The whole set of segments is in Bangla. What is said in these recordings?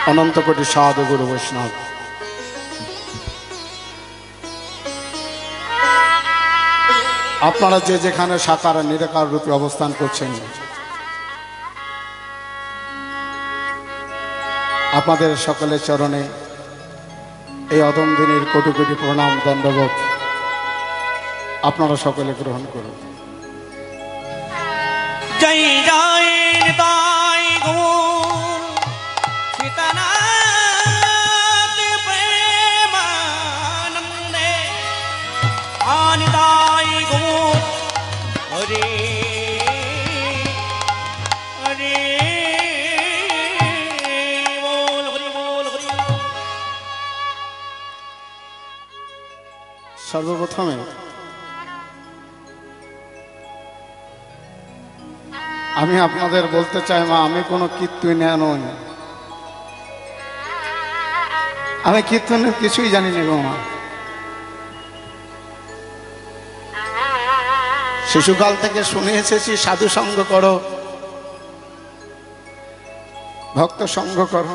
অনন্ত কোটি সাধু গুরু বৈষ্ণব, আপনারা যে যেখানে সাকার নিরাকার রূপে অবস্থান করছেন, আপনাদের সকলের চরণে এই অদমদিনীর কোটি কোটি প্রণাম দণ্ডবোধ আপনারা সকলে গ্রহণ করুন। জয় জয় নিতাই গৌর সীতানাথ প্রেমানন্দে আনিতাই গৌর হরে হরে বল হরি বল হরি। সর্বপ্রথমে আমি আপনাদের বলতে চাই, মা আমি কোনো কীর্তনিয়া নই, আমি কীর্তনের কিছুই জানি না গো মা। শিশুকাল থেকে শুনে এসেছি সাধু সঙ্গ করো, ভক্ত সঙ্গ করো।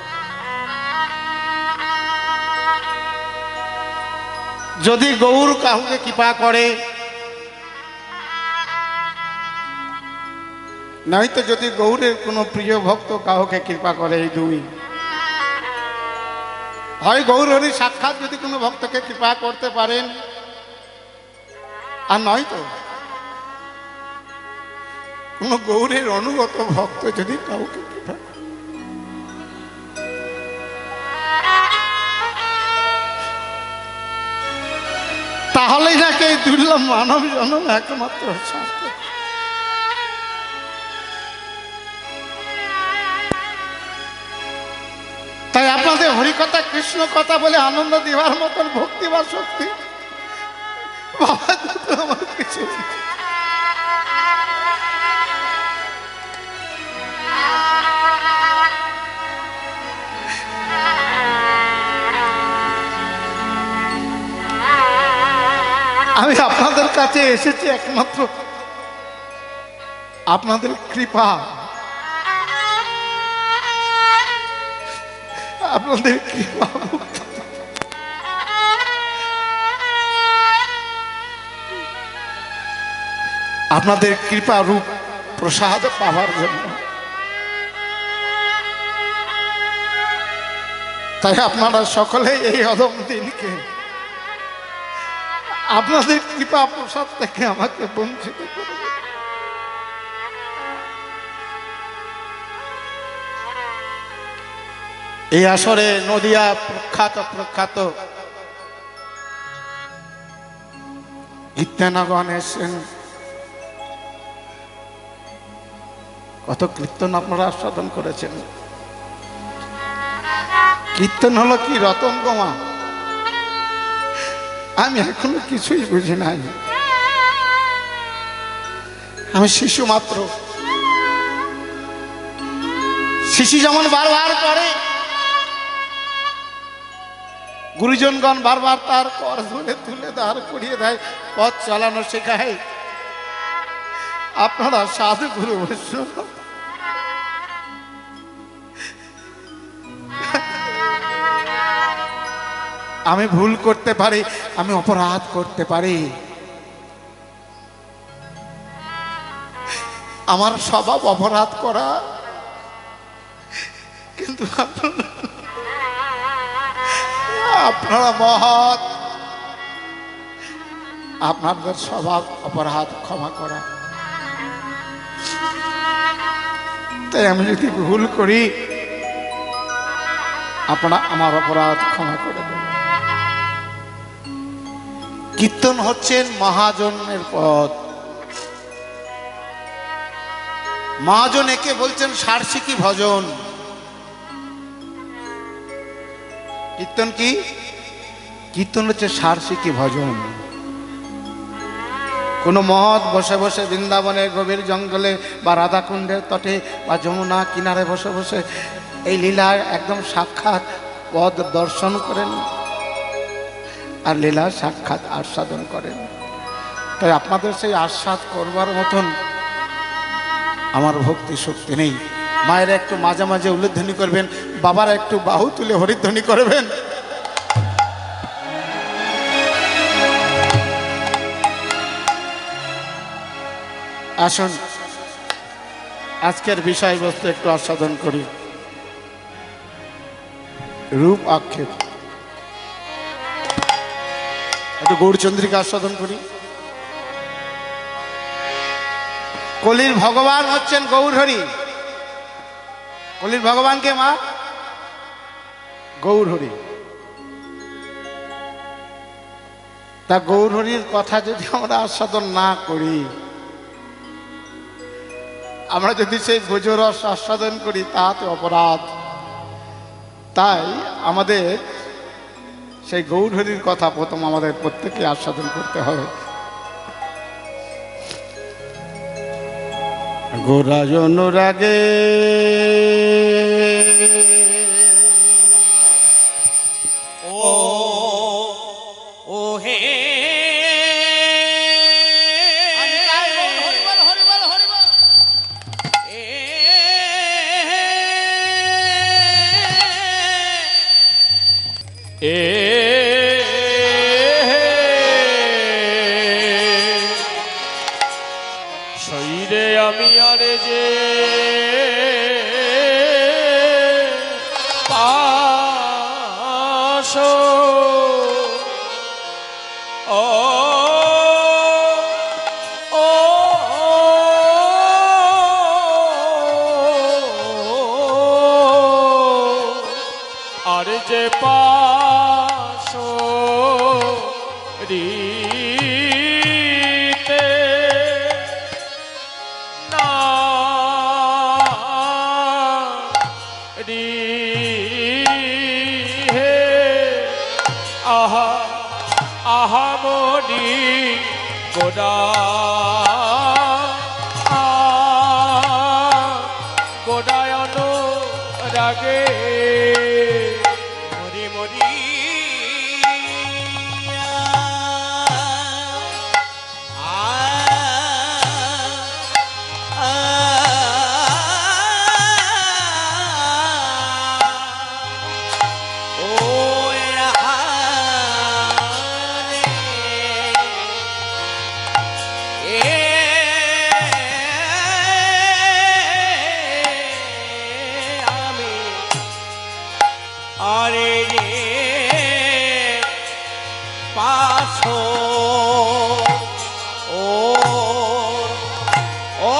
যদি গৌর কাউকে কৃপা করে, নয়তো যদি গৌরের কোনো প্রিয় ভক্ত কাউকে কৃপা করে, এই দুই হয় গৌর হরি সাক্ষাৎ যদি কোনো ভক্তকে কৃপা করতে পারেন, আর নয়তো কোনো গৌরের অনুগত ভক্ত যদি কাউকে কৃপা করে। তাহলেই নাকি এই দুর্লভ মানব জন্ম একমাত্র সার্থক। তাই আপনাদের হরিকথা কৃষ্ণ কথা বলে আনন্দ দেওয়ার মতন ভক্তি বা শক্তি বাবা আমার কিছু। আমি আপনাদের কাছে এসেছি একমাত্র আপনাদের কৃপা, আপনাদের কৃপা, আপনাদের কৃপা রূপ প্রসাদ পাওয়ার জন্য। তাই আপনারা সকলে এই অদম দিনকে আপনাদের কৃপা প্রসাদ থেকে আমাকে বঞ্চিত করবে। এই আসরে নদিয়া প্রখ্যাত কীর্তনগণ এসেছেন। কত কীর্তন আপনারা আস্বাদন করেছেন। কীর্তন হলো কি রতন গোমা, আমি এখনো কিছুই বুঝি নাই। আমি শিশু মাত্র। শিশু যেমন বারবার করে, গুরুজনগণ বারবার তার কর ধরে তুলে দাঁড় করিয়ে দেয়, পথ চালানো শেখায়। আপনারা সাধু গুরু বৈষ্ণব, আমি ভুল করতে পারি, আমি অপরাধ করতে পারি, আমার স্বভাব অপরাধ করা, কিন্তু আপনারা মহৎ, আপনাদের স্বভাব অপরাধ ক্ষমা করা। তাই আমি যদি ভুল করি, আপনারা আমার অপরাধ ক্ষমা করে দেন। কীর্তন হচ্ছেন মহাজনের পথ। মহাজন একে বলছেন সারসিকি ভজন। কীর্তন কি? কীর্তন হচ্ছে সারসিকি ভজন। কোনো মহৎ বসে বসে বৃন্দাবনের গভীর জঙ্গলে বা রাধাকুণ্ডের তটে বা যমুনা কিনারে বসে বসে এই লীলার একদম সাক্ষাৎ পদ দর্শন করেন আর লীলা সাক্ষাৎ আস্বাদন করেন। তাই আপনাদের সেই আস্বাদ করবার মতন আমার ভক্তি শক্তি নেই। মায়েরা একটু মাঝে মাঝে উলুধ্বনি করবেন, বাবারা একটু বাহু তুলে হরিধ্বনি করবেন। আসুন আজকের বিষয়বস্তু একটু আস্বাদন করি। রূপ আক্ষেপ, একটু গৌরচন্দ্রিকা আস্বাদন করি। কলির ভগবান হচ্ছেন গৌরহরি। কলির ভগবানকে মা গৌরহরি। তা গৌরহরির কথা যদি আমরা আস্বাদন না করি, আমরা যদি সেই ভোজরস আস্বাদন করি তাতে অপরাধ। তাই আমাদের সেই গৌরহরির কথা প্রথম আমাদের প্রত্যেককে আস্বাদন করতে হবে। গোরাজ অনুরাগে ও ও হে শরীরে আমি আরে যে পাশ ও ও আরে যে পাশ রিতে না রি হে আহা আহা মনি গোদা গোদায়ন রাগে মরি মরি আরে রে পাছো ও ও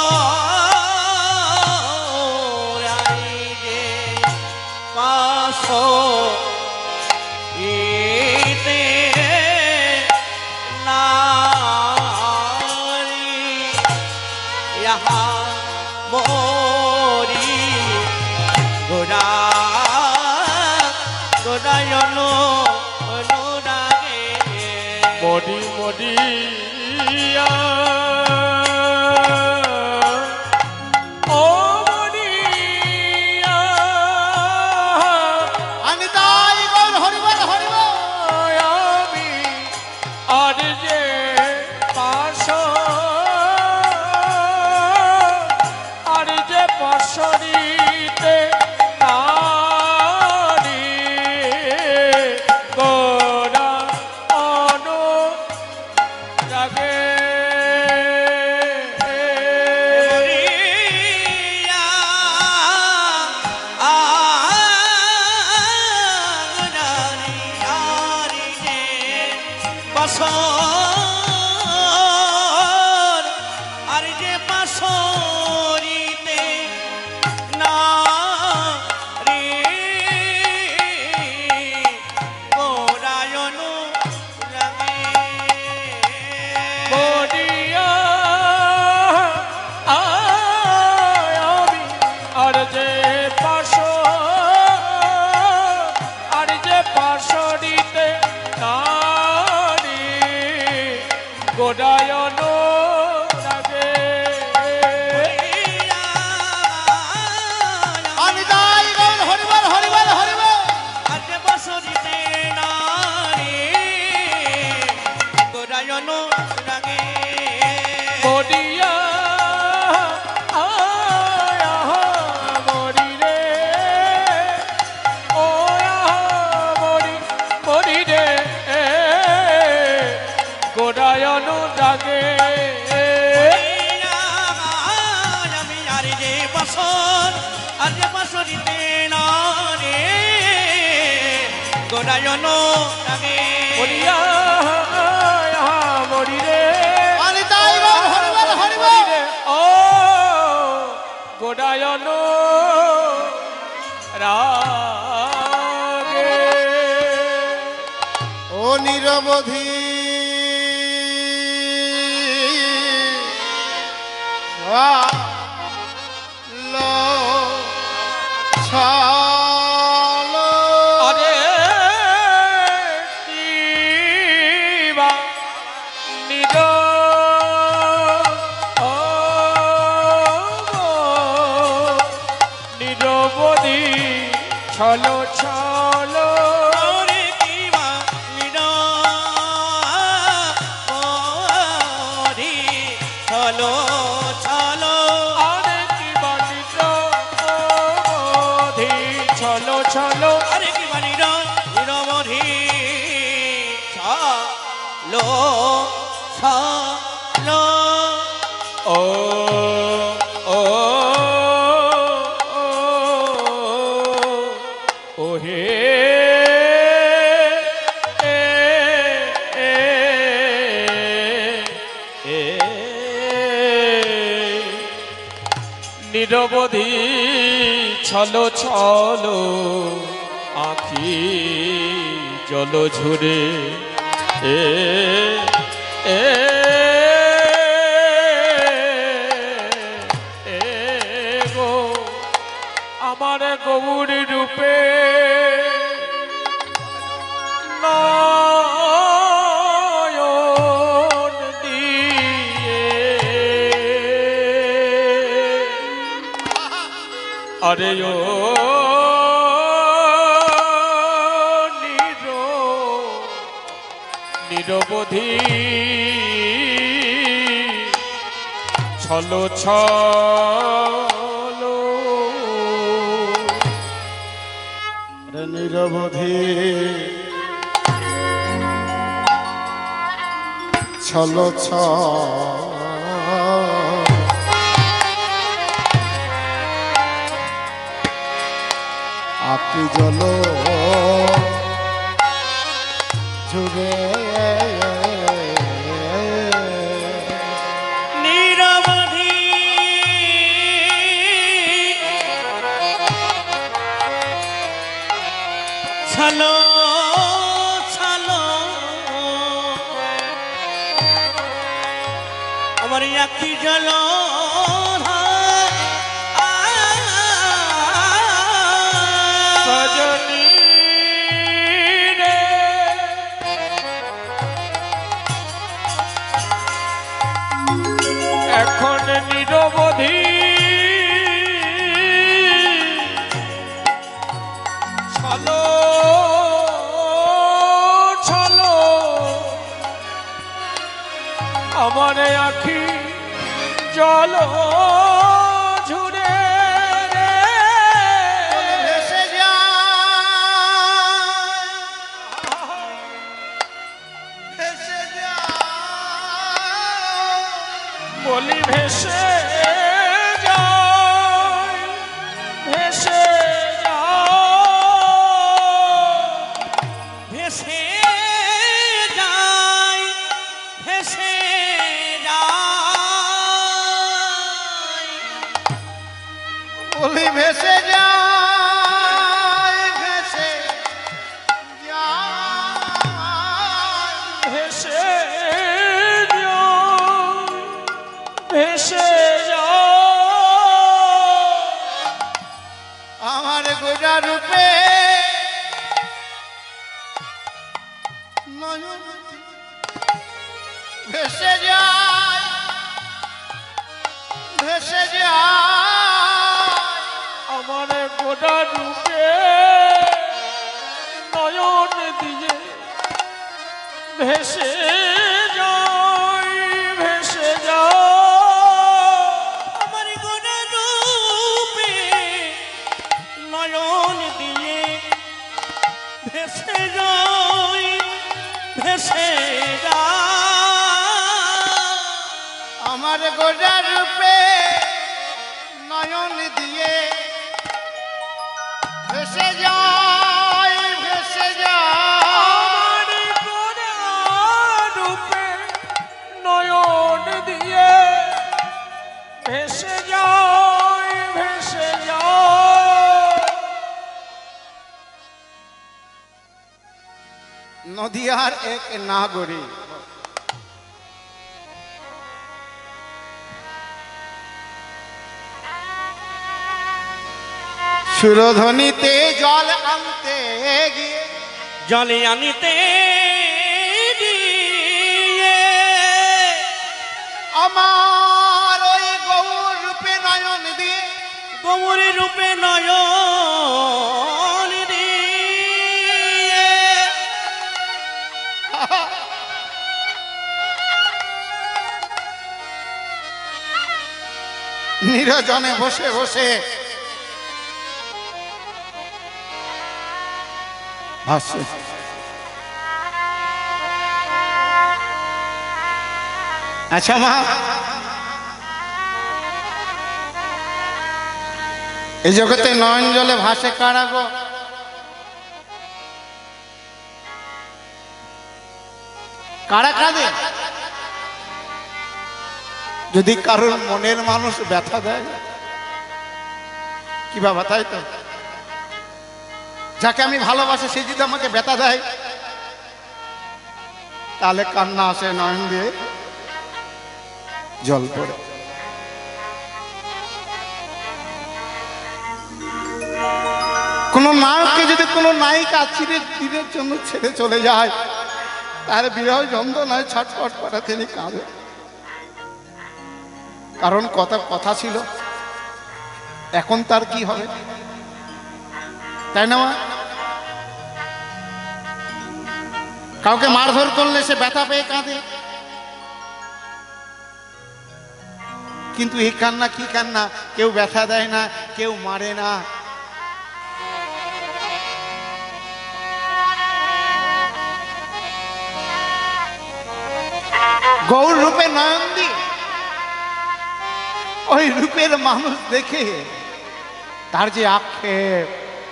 রাই রে পাছো ইতে নারী ইহা মোরি গোরা গোদায়ন অনুরাগে মরি মরিয়া ও মরিয়া আমি তাই গৌর হরিবল হরিবল। আমি আর যে পাশ আর যে পাশরিতে নারী গোরা অনুরাগে আর যে পাশরিতে না রে গোরায়ন রাগে মরিয়া আমি আর যে পাশ আর যে পাশরিতে নারী গোদায়ন রাগে রাগে ও নিরবধি আরে কিবা নির নিরবধি ছলো ছলো ছলো ছলো আরে কি বানি নিরবধি ছলো ছলো ও ও ও হে নিরবধি ছলো ছলো আখি জল ঝরে এ এ গো আমার গৌরী রূপে নয়ন দিয়ে আরে ও নিরবধি ছলো ছলো নিরবধি ছলো আপনি জল ঝুরে নিরবধি ছলো ছলো আমার আখি জল সজনী রে এখন নিরবধি ছলো ছলো আমার আখি জল ঝুরে রে ভেসে যায় ভেসে যায় বলি ভেসে যায় ভেসে যায় ভেসে যায় ভেসে যায় বলি ভেসে যায় ভেসে যায় ভেসে যায় ভেসে যায় আমার গোজা রূপে নয়ন ভেসে যায় ভেসে যায় আমার গোটা রূপে নয়ন দিয়ে ভেসে যায় ভেসে যায় আমার গোনা রূপে নয়ন দিয়ে ভেসে যায় ভেসে যায় আমার গোজা রূপে নয়ন দিয়ে ভেসে যায় ভেসে যায় আমার গোটা রূপে নয়ন দিয়ে ভেসে যায় ভেসে যায় নদিয়ার এক নাগরিক। সুরধ্বনিতে জল আনতে গিয়ে জলে আনিতে গিয়ে আমার ওই গৌর রূপে নয়ন দিয়ে, গৌর রূপে নয়ন দিয়ে নিরজনে বসে বসে ভাসছে। আচ্ছা মা, এই জগতে নয়ন জলে ভাসে কারা গো? কারা কাঁদে? যদি কারোর মনের মানুষ ব্যথা দেয়, কি বাবা, তাই তো? যাকে আমি ভালোবাসি সে যদি আমাকে ব্যথা দেয়, তাহলে কান্না আসে নয়ন দিয়ে, জল পড়ে। কোন নায়ককে যদি কোনো নায়িকা চিরের দিনের জন্য ছেড়ে চলে যায়, তার বিরহ যন্ত্রণায় ছটফট করে তিনি কাঁদে। কারণ কথা ছিল, এখন তার কি হবে, তাই না? কাউকে মারধর করলে সে ব্যথা পেয়ে কাঁদে, কিন্তু এই কান্না কি কান্না? কেউ ব্যথা দেয় না, কেউ মারে না, গৌর রূপে নয়ন দিয়ে ওই রূপের মানুষ দেখে তার যে আক্ষেপ,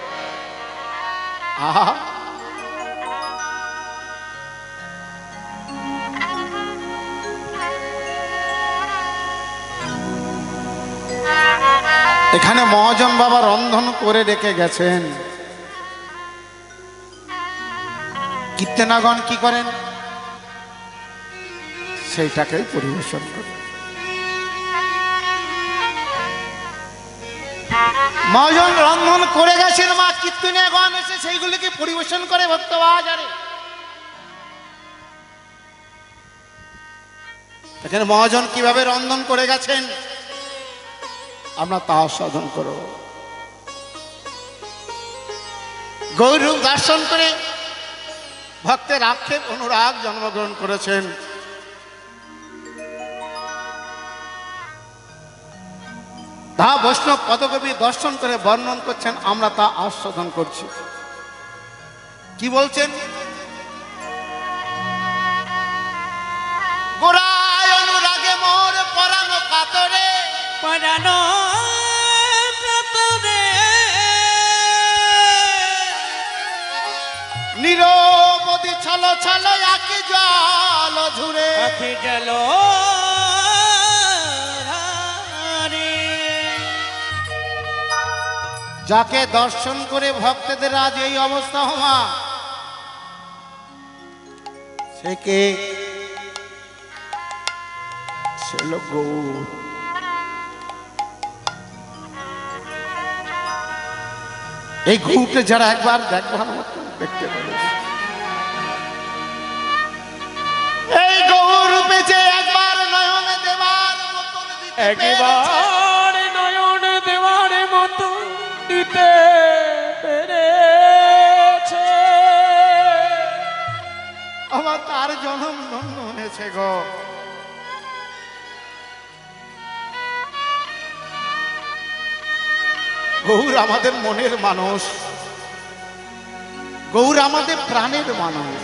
আহা, এখানে মহাজন বাবা রন্ধন করে রেখে গেছেন। কীর্তনাগণ কি করেন? সেইটাকেই পরিবেশন করেন। মহাজন রন্ধন করে গেছেন, মা কীর্তনাগণ এসে সেইগুলিকে পরিবেশন করে ভক্ত বাজারে। এখানে মহাজন কিভাবে রন্ধন করে গেছেন আমরা তা আস্বাদন করব। গৌরূপ দর্শন করে ভক্তের আক্ষেপ অনুরাগ জন্মগ্রহণ করেছেন। তা বৈষ্ণব পদকবি দর্শন করে বর্ণন করছেন, আমরা তা আস্বাদন করছি। কি বলছেন? গোড়ায় অনুরাগে মোর পরানো কাতরে, পরানো কাতরে নিরবধি ছল ছল আঁকি জল ঝুরে, আঁকি জল যাকে দর্শন করে ভক্তদের আজ এই অবস্থা হওয়া, সে কে? সে লোক গৌর। এই গৌরকে যারা একবার দেখবার মতো দেখতে পারে, এই গৌর রূপে যে একবার নয়ন দেবার মতো, একবার নয়ন দেওয়ার মতো দিতে পেরেছে, আমার তার জন্ম ধন্য হয়েছে গো। গৌর আমাদের মনের মানুষ, গৌর আমাদের প্রাণের মানুষ।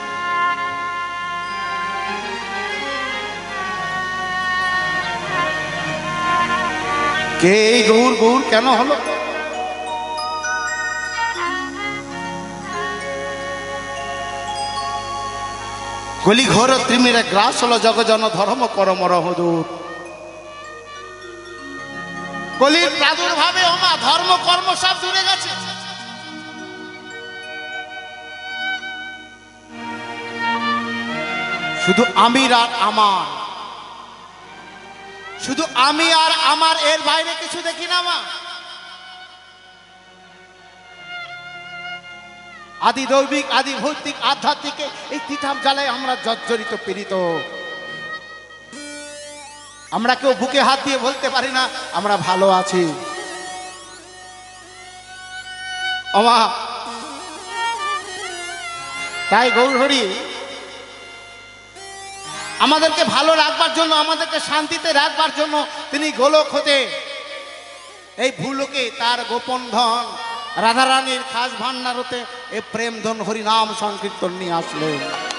কে এই গৌর? গৌর কেন হলো? কলি ঘোর ত্রিমিরে গ্রাস হলো জগজন ধর্ম করমর হদূর। কলির প্রাদুর্ভাবে ওমা ধর্ম কর্ম সব দূরে গেছে। শুধু আমি আর আমার, শুধু আমি আর আমার, এর বাইরে কিছু দেখি না মা। আদি দৈবিক, আদি ভৌতিক, আধ্যাত্মিক এই তিতাব জ্বালায় আমরা জর্জরিত পীড়িত। আমরা কেউ বুকে হাত দিয়ে বলতে পারি না আমরা ভালো আছি। ওমা, তাই গৌরহরি আমাদেরকে ভালো রাখবার জন্য, আমাদেরকে শান্তিতে রাখবার জন্য তিনি গোলক হতে এই ভূলোকে তার গোপন ধন রাধারানীর খাস ভান্ডার হতে এই প্রেম ধন হরিনাম সংকীর্তন নিয়ে আসলেন।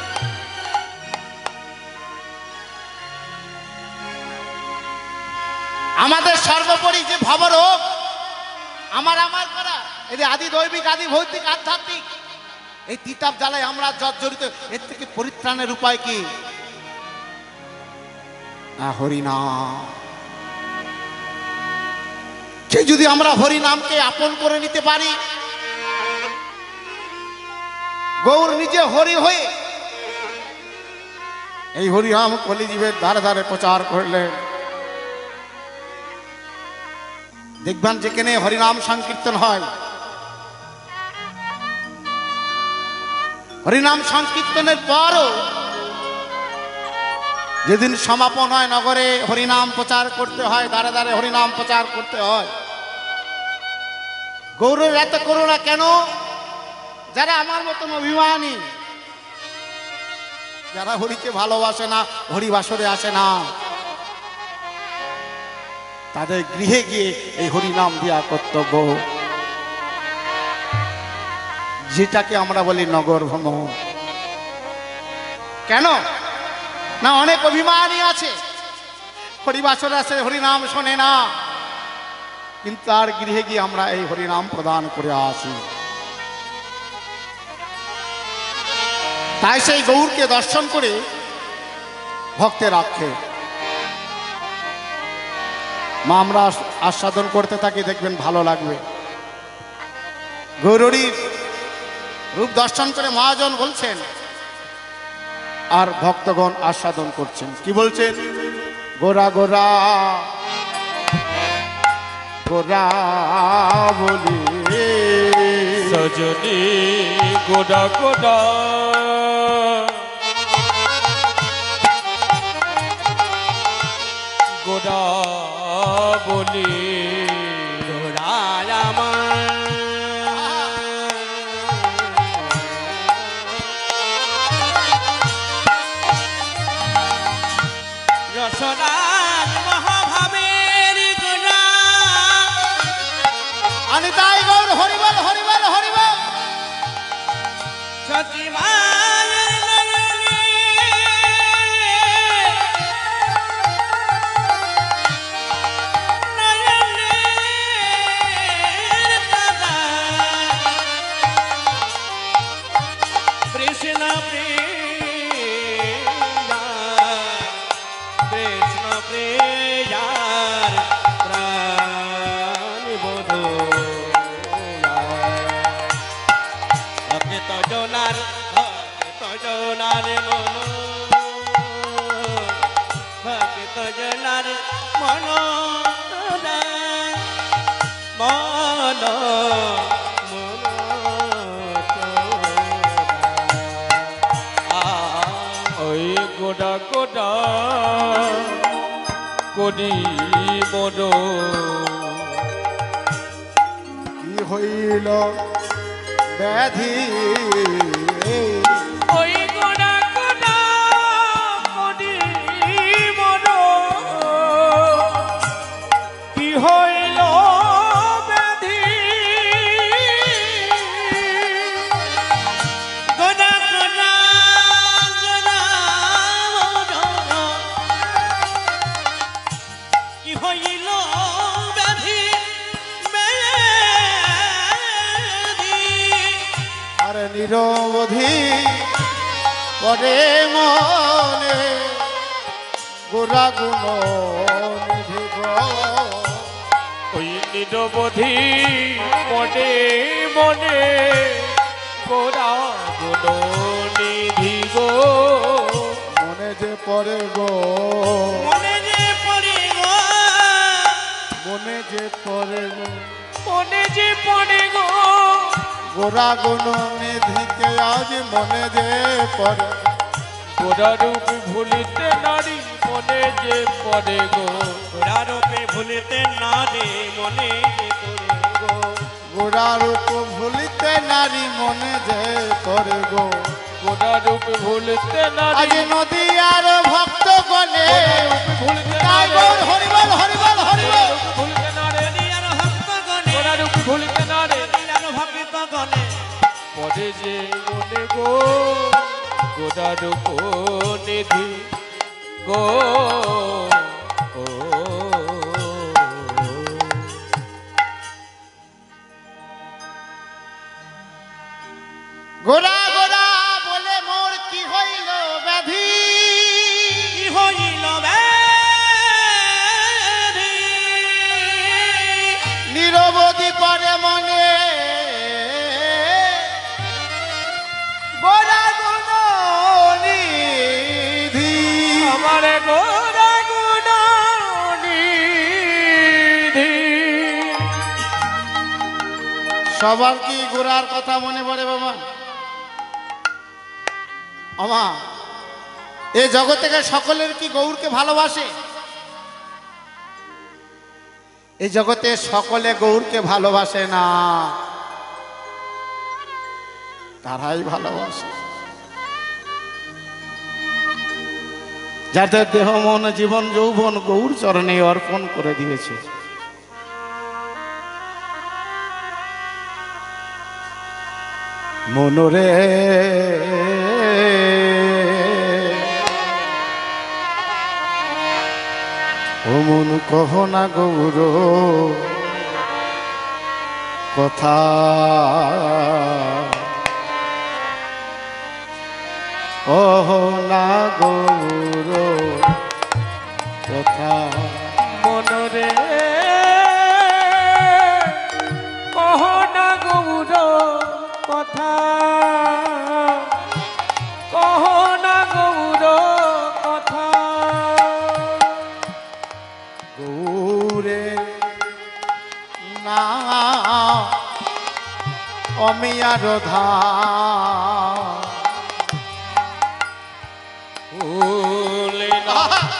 আমাদের সর্বোপরি যে ভবরোগ আমার আমার করা, এই যে আদি দৈবিক, আদি ভৌতিক, আধ্যাত্মিক এই তিতাব জ্বালায় আমরা জর্জরিত, এর থেকে পরিত্রাণের উপায় কি? হরিনাম। সে যদি আমরা হরিনামকে আপন করে নিতে পারি, গৌর নিজে হরি হয়ে এই হরিনাম কলিজীবের ধারে ধারে প্রচার করলেন। দেখবেন যেখানে হরিনাম সংকীর্তন হয়, হরিনাম সংকীর্তনের পরও যেদিন সমাপন হয়, নগরে হরিনাম প্রচার করতে হয়, দ্বারে দ্বারে হরিনাম প্রচার করতে হয়। গৌরের এত করুণা কেন? যারা আমার মতন অভিমানী, যারা হরিকে ভালোবাসে না, হরিবাসরে আসে না, তাদের গৃহে গিয়ে এই হরিনাম দেওয়া কর্তব্য, যেটাকে আমরা বলি নগর ভ্রমণ। কেন না? অনেক অভিমানী আছে, হরিবাসরে আসে, হরিনাম শোনে না, কিন্তু তার গৃহে গিয়ে আমরা এই হরিনাম প্রদান করে আসি। তাই সেই গৌরকে দর্শন করে ভক্তের আক্ষে মা আমরা আস্বাদন করতে থাকি, দেখবেন ভালো লাগবে। গৌরীর রূপ দর্শন করে মহাজন বলছেন, আর ভক্তগণ আস্বাদন করছেন। কি বলছেন? গোরা গোরা গোরা বলি সজনী গোডা গোডা, গোডা বলি রসনার মহাভাবের গোড়া। আমি তাই গৌর হরিবল হরিবল হরিবল। সতী মায়ের নয়নে নয়নের কাদা, কৃষ্ণ কৃষ্ণ প্রিয়ার প্রাণ বধূ, তজনার তজনার তজনার মন মন ওই গোডা গোডা করি মন। কি হইল ব্যাধি? ওই গোডা গোডা করি মন, কি হইল ব্যাধি? গোনা গোনা গোনা কি হইল ব্যাধি আর নিরবধি করে মনে গোরা গুণ নিধি গো। ওই নিরবধি মনে মনে গোরা গুণ নিধি গো। পড়ে গো, মনে যে পড়ে গো, মনে যে পড়ে গো, মনে যে পড়ে গো, গোরা গুণ নিধিকে আজ মনে যে পড়ে, গোরা রূপ ভুলিতে নারী মনে যে পড়ে গো, গোরা রূপে ভুলিতে না রে মনে যে পড়ে গো, গোরা রূপ ভুলিতে নারী মনে যে পড়ে গো, গোরা রূপ ভুলিতে নারী আজ নদী আর ভক্ত গণে ভুলিতে তাই নারী, গৌর হরিবল হরিবল হরিবল, ভুলিতে নারী, নদীয়ার ভক্ত গণে, গোরা রূপ ভুলিতে নারী নদীয়ার ভক্ত গণে, পড়ে যে মনে গো, গোরা রূপ নিধি গো, ও গোরা গোরা বলে মোর কি হইল ব্যাধি, কি হইল ব্যাধি, নিরবধি পরে মনে গোরা গুণ নিধি, আমার গোরা গুণ নিধি। সবার কি গোরার কথা মনে পড়ে বাবা? আমা এই জগতে সকলের কি গৌরকে ভালোবাসে? এই জগতে সকলে গৌরকে ভালোবাসে না, তারাই ভালোবাসে যাদের দেহ মন জীবন যৌবন গৌর চরণে অর্পণ করে দিয়েছে। মনরে ও মন কহ না গৌর কথা, কহ না গৌর কথা, মনরে কহ না গৌর কথা, কহ না গৌর কথা, গৌরে না অমিয়ার ধা ভুলে না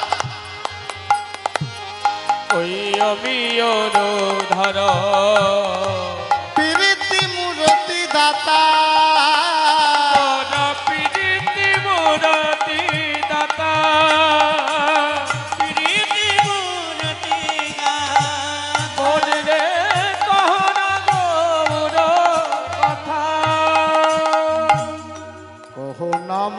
ওই অবিয়র ধর, প্রীতি মূরতি দাতা, প্রীতি মূরতি দাতা, প্রীতি মূরতি গাতা, মনে রে কহ না গৌর কথা, কহ নাম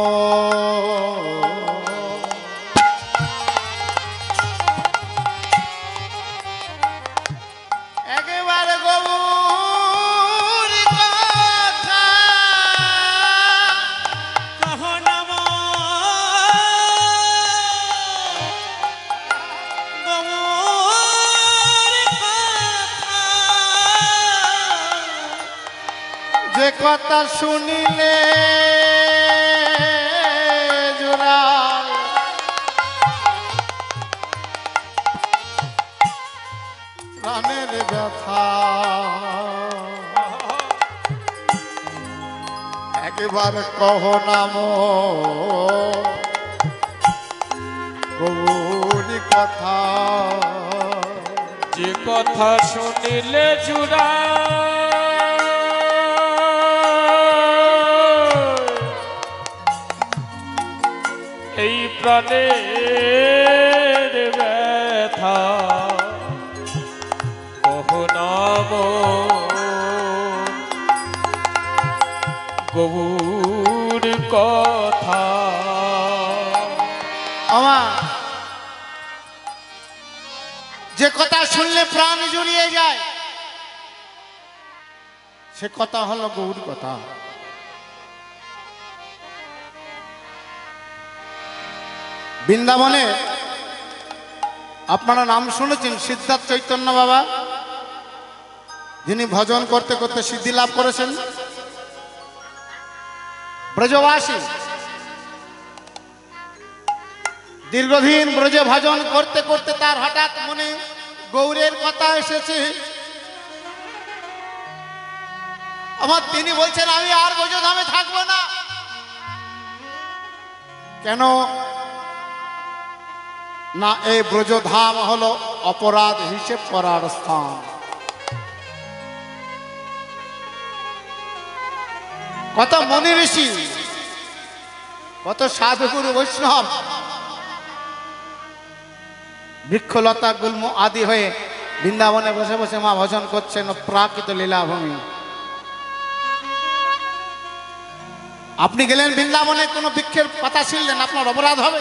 একেবারে গৌর কথা, কহ নম গৌর কথা, যে কথা শুনিলে জোড়ায় প্রাণের ব্যথা, একেবারে কহ নাম গৌর কথা, যে কথা শুনিলে জুড়া এই প্রাণের ব্যথা, কহ নাম গৌর কথা, আমার যে কথা শুনলে প্রাণ জুড়িয়ে যায় সে কথা হলো গৌর কথা। বৃন্দাবনে আপনারা নাম শুনেছেন সিদ্ধার্থ চৈতন্য বাবা, যিনি ভজন করতে করতে সিদ্ধি লাভ করেছেন, ব্রজবাসী দীর্ঘদিন ব্রজে ভজন করতে করতে তার হঠাৎ মনে গৌরের কথা এসেছে। আমার তিনি বলছেন আমি আর ব্রজধামে থাকবো না। কেন না, এই ব্রজধাম হলো অপরাধ হিসেব করার স্থান। কত মনি ঋষি, কত সাধুগুরু বৈষ্ণব বৃক্ষলতা গুল্ম আদি হয়ে বৃন্দাবনে বসে বসে মা ভজন করছেন প্রাকৃত লীলাভূমি। আপনি গেলেন বৃন্দাবনে, কোনো বৃক্ষের পাতা ছিঁড়লেন, আপনার অপরাধ হবে?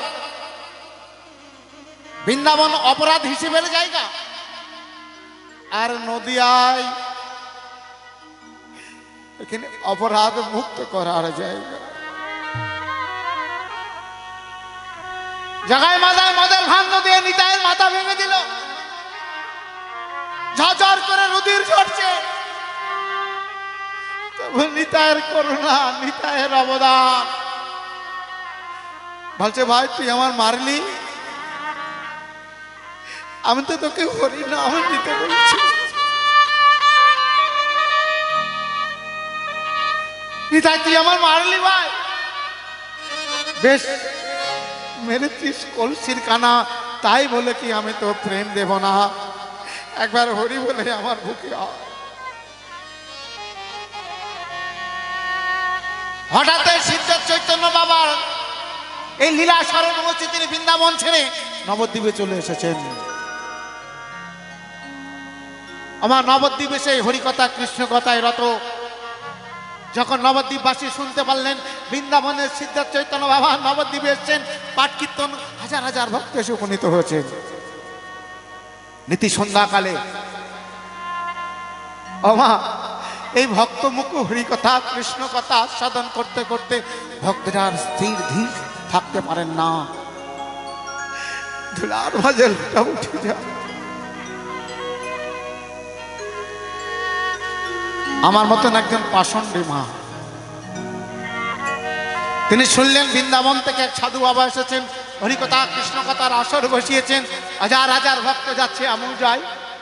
বৃন্দাবন অপরাধ হিসেবের জায়গা, আর নদিয়ায় এখানে অপরাধ মুক্ত করার জায়গা। জায়গায় মাথায় মদের ভাণ্ড দিয়ে নিতাইয়ের মাথা ভেঙে দিল, ঝরঝর করে রুধির ঝরছে। নিতাইয়ের করুণা, নিতাইয়ের অবদান। বলছে ভাই তুই আমার মারলি, আমি তো তোকে হরি নাম দিতে বলছি। নিতাই তুই আমার মারলি ভাই, বেশ মেরেছিস কলসির কানা, তাই বলে কি আমি তো প্রেম দেব না? একবার হরি বলে আমার বুকে। হঠাৎ সিদ্ধের চৈতন্য বাবার এই লীলা স্মরণ হচ্ছে, তিনি বৃন্দাবন ছেড়ে নবদ্বীপে চলে এসেছেন। আমার নবদ্বীপে সেই হরিকথা কৃষ্ণ কথায় রত। যখন নবদ্বীপবাসী শুনতে পারলেন বৃন্দাবনের সিদ্ধার্থ চৈতন্য বাবা নবদ্বীপে এসেছেন, পাঠ কীর্তন হাজার হাজার ভক্ত এসে উপনীত হয়েছে। নীতি সন্ধ্যাকালে মা এই ভক্ত মুখ হরিকথা কৃষ্ণ কথা আস্বাদন করতে করতে ভক্তরা স্থির ধীর থাকতে পারেন না, ধুলার ভাজে উঠে যায়। আমার মতন একজন পাষণ্ডী মা, তিনি শুনলেন বৃন্দাবন থেকে এক সাধু বাবা এসেছেন, হরিকথা কৃষ্ণ কথার আসর বসিয়েছেন, হাজার হাজার ভক্ত যাচ্ছে, আমিও যাই।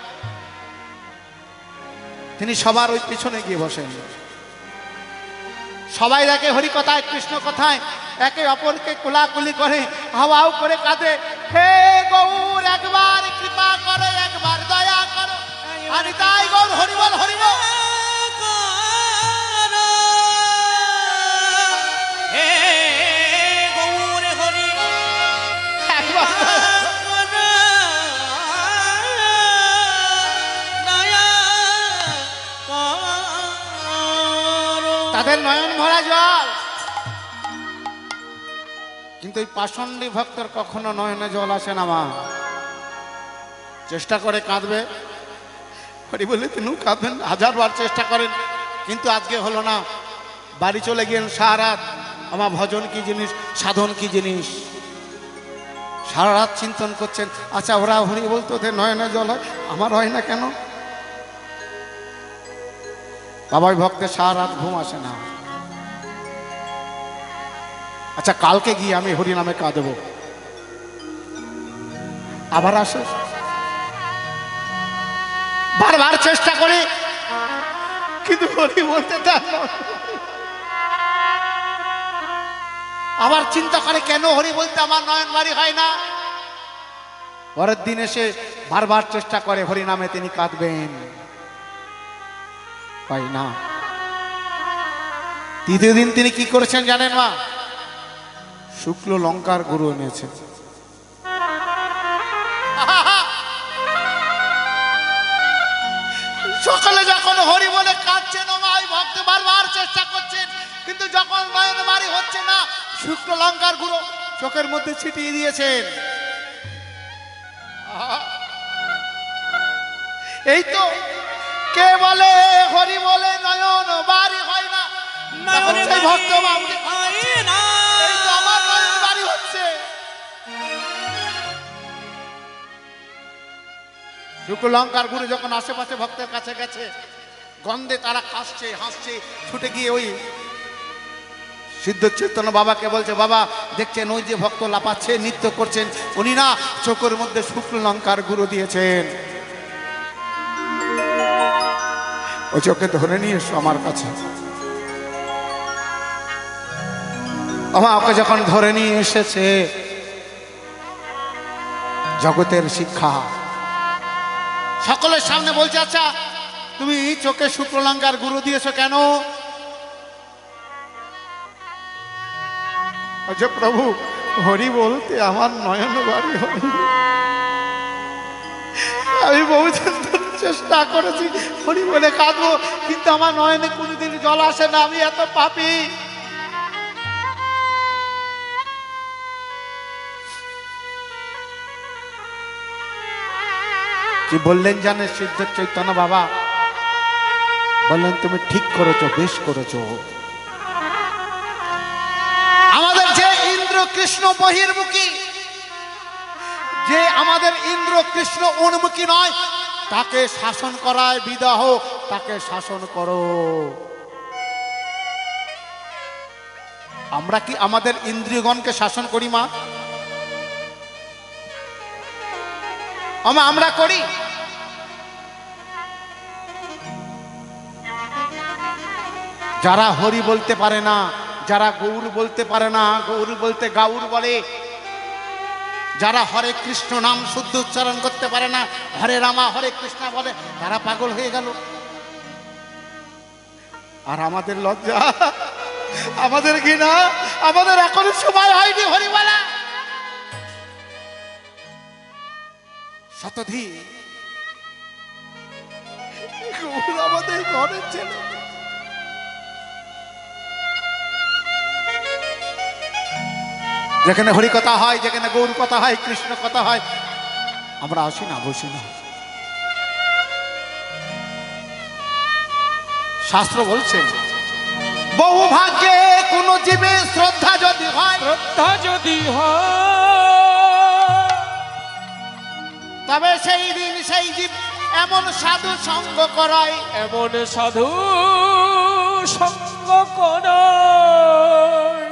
তিনি সবার ওই পিছনে গিয়ে বসেন। সবাই দেখে হরিকথায় কৃষ্ণ কথায় একে অপরকে কোলাকুলি করে, হাওয়াও করে কাঁদে, হে গৌর একবার কৃপা করো, একবার দয়া করো। আর তাই গৌর হরিবল হরিবল। তাদের নয়ন ভরা জল, কিন্তু এই পাষণ্ডী ভক্তের কখনো নয়নে জল আসে না। মা চেষ্টা করে কাঁদবে, হরি বলে তিনিও কাঁদবেন, হাজারবার চেষ্টা করেন, কিন্তু আজকে হলো না। বাড়ি চলে গেলেন সারা রাত। আমার ভজন কি জিনিস, সাধন কি জিনিস, সারা রাত চিন্তন করছেন। আচ্ছা ওরা হরি বলতো ওদের নয়নে জল হয়, আমার হয় না কেন? বাবাই ভক্তের সারা রাত ঘুম আসে না। আচ্ছা কালকে গিয়ে আমি হরি নামে কাঁদবো, আবার আসে, বারবার চেষ্টা করি, কিন্তু হরি বলতে আবার চিন্তা করে কেন হরি বলতে আমার নয়ন বাড়ি হয় না। পরের দিন এসে বারবার চেষ্টা করে হরি নামে তিনি কাঁদবেন, পাই না। তৃতীয় দিন তিনি কি করেছেন জানেন মা? শুক্ল লঙ্কার গুরু এনেছেন। সকালে যখন হরি বলে কাঁদছেন, ওই ভক্ত বারবার চেষ্টা করছেন, কিন্তু যখন নয়ন বাড়ি হচ্ছে না, শুক্ল লঙ্কার গুরু চোখের মধ্যে ছিটিয়ে দিয়েছেন। এই তো কে বলে হরি বলে নয়ন বাড়ি হয় না, ভক্ত আমার নয়ন বাড়ি হচ্ছে। শুক্ললঙ্কার গুরু যখন আশেপাশে ভক্তের কাছে গেছে, গন্ধে তারা কাশছে হাসছে, ছুটে গিয়ে ওই সিদ্ধ চৈতন্য বাবাকে বলছে, বাবা দেখছেন ওই যে ভক্ত লাপাচ্ছে, নৃত্য করছেন, উনি না চোখের মধ্যে শুকনো লঙ্কার গুঁড়ো দিয়েছেন। ওই চোখে ধরে নিয়ে এসো আমার কাছে। ওকে যখন ধরে নিয়ে এসেছে, জগতের শিক্ষা সকলের সামনে বলছে, আচ্ছা তুমি চোখে শুকনো লঙ্কার গুঁড়ো দিয়েছো কেন? আচ্ছা প্রভু, হরি বলতে আমার নয়ন বাড়ি হরি। আমি বহুদিন ধরে চেষ্টা করেছি হরি বলে কাঁদবো, কিন্তু আমার নয়নে কোনোদিন জল আসে না, আমি এত পাপী। কি বললেন জানেন সিদ্ধ চৈতন্য বাবা? বললেন তুমি ঠিক করেছো, বেশ করেছো। আমাদের যে ইন্দ্র কৃষ্ণ বহির্মুখী, যে আমাদের ইন্দ্র কৃষ্ণ উন্মুখী নয়, তাকে শাসন করায় বিদাহ, তাকে শাসন করো। আমরা কি আমাদের ইন্দ্রিয়গণকে শাসন করি মা? আমরা করি? যারা হরি বলতে পারে না, যারা গৌর বলতে পারে না, গৌর বলতে গাউর বলে, যারা হরে কৃষ্ণ নাম শুদ্ধ উচ্চারণ করতে পারে না, হরে রামা হরে কৃষ্ণ বলে, তারা পাগল হয়ে গেল। আর আমাদের লজ্জা, আমাদের ঘৃণা, আমাদের এখনো সময় হয়নি হরি বলা। শতধি গৌর আমাদের ঘরের ছেলে, যেখানে হরি কথা হয়, যেখানে গৌর কথা হয়, কৃষ্ণ কথা হয়, আমরা আসি না, বসি না। শাস্ত্র বলছে, বহু ভাগ্যে কোন জীবে শ্রদ্ধা যদি হয়, শ্রদ্ধা যদি হয়, তবে সেই দিন সেই জীব এমন সাধু সঙ্গ করায়, এমন সাধু সঙ্গ করায়।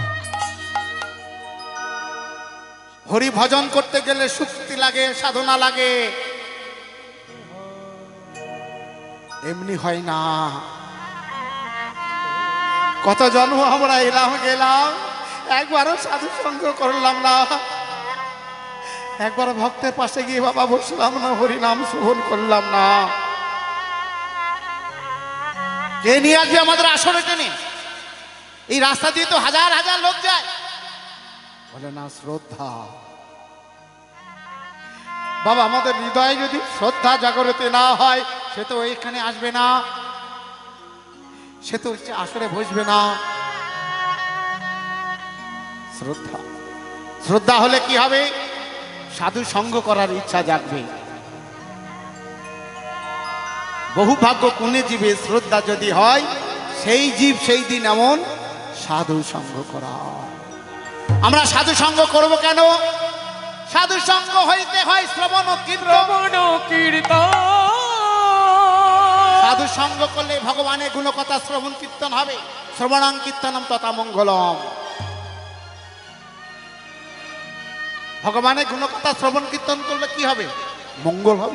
হরি ভজন করতে গেলে শক্তি লাগে, সাধনা লাগে, এমনি হয় না। কত জন্ম আমরা এলাম গেলাম, একবারও সাধু সঙ্গ করলাম না, একবার ভক্তের পাশে গিয়ে বাবা বসলাম না, হরি নাম শ্রবণ করলাম না। কে নিয়ে আসবে আমাদের আসরে টেনে? এই রাস্তা দিয়ে তো হাজার হাজার লোক যায়। বলে না শ্রদ্ধা। বাবা আমাদের হৃদয়ে যদি শ্রদ্ধা জাগরিত না হয়, সে তো এখানে আসবে না, সে তো আসরে বসবে না। শ্রদ্ধা, শ্রদ্ধা হলে কি হবে? সাধু সঙ্গ করার ইচ্ছা জাগবে। বহু ভাগ্য কোনে জীবে শ্রদ্ধা যদি হয়, সেই জীব সেই দিন এমন সাধু সঙ্গ করা। আমরা সাধু সঙ্গ করব কেন? সাধু সঙ্গ হইতে হয় শ্রবণ কীর্তন। সাধু সঙ্গ করলে ভগবানের গুণকথা শ্রবণ কীর্তন হবে। শ্রবণাং কীর্তনম তথা মঙ্গলম। ভগবানের গুণকথা শ্রবণ কীর্তন করলে কি হবে? মঙ্গল হবে।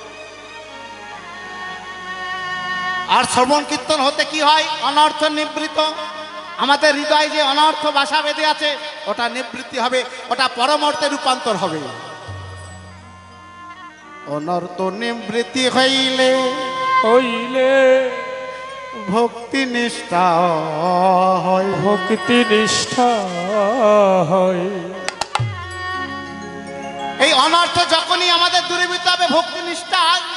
আর শ্রবণ কীর্তন হতে কি হয়? অনর্থ নিবৃত্ত। আমাদের হৃদয়ে যে অনর্থ বাসা বেঁধে আছে, ওটা নিবৃত্তি হবে, ওটা পরমার্থে রূপান্তর হবে। অনর্থ নিবৃত্তি হইলে ভক্তি নিষ্ঠা হয়, ভক্তি নিষ্ঠা হয়। এই অনর্থ যখনই আমাদের দূরীভূত হবে, ভক্তি নিষ্ঠা আসবে।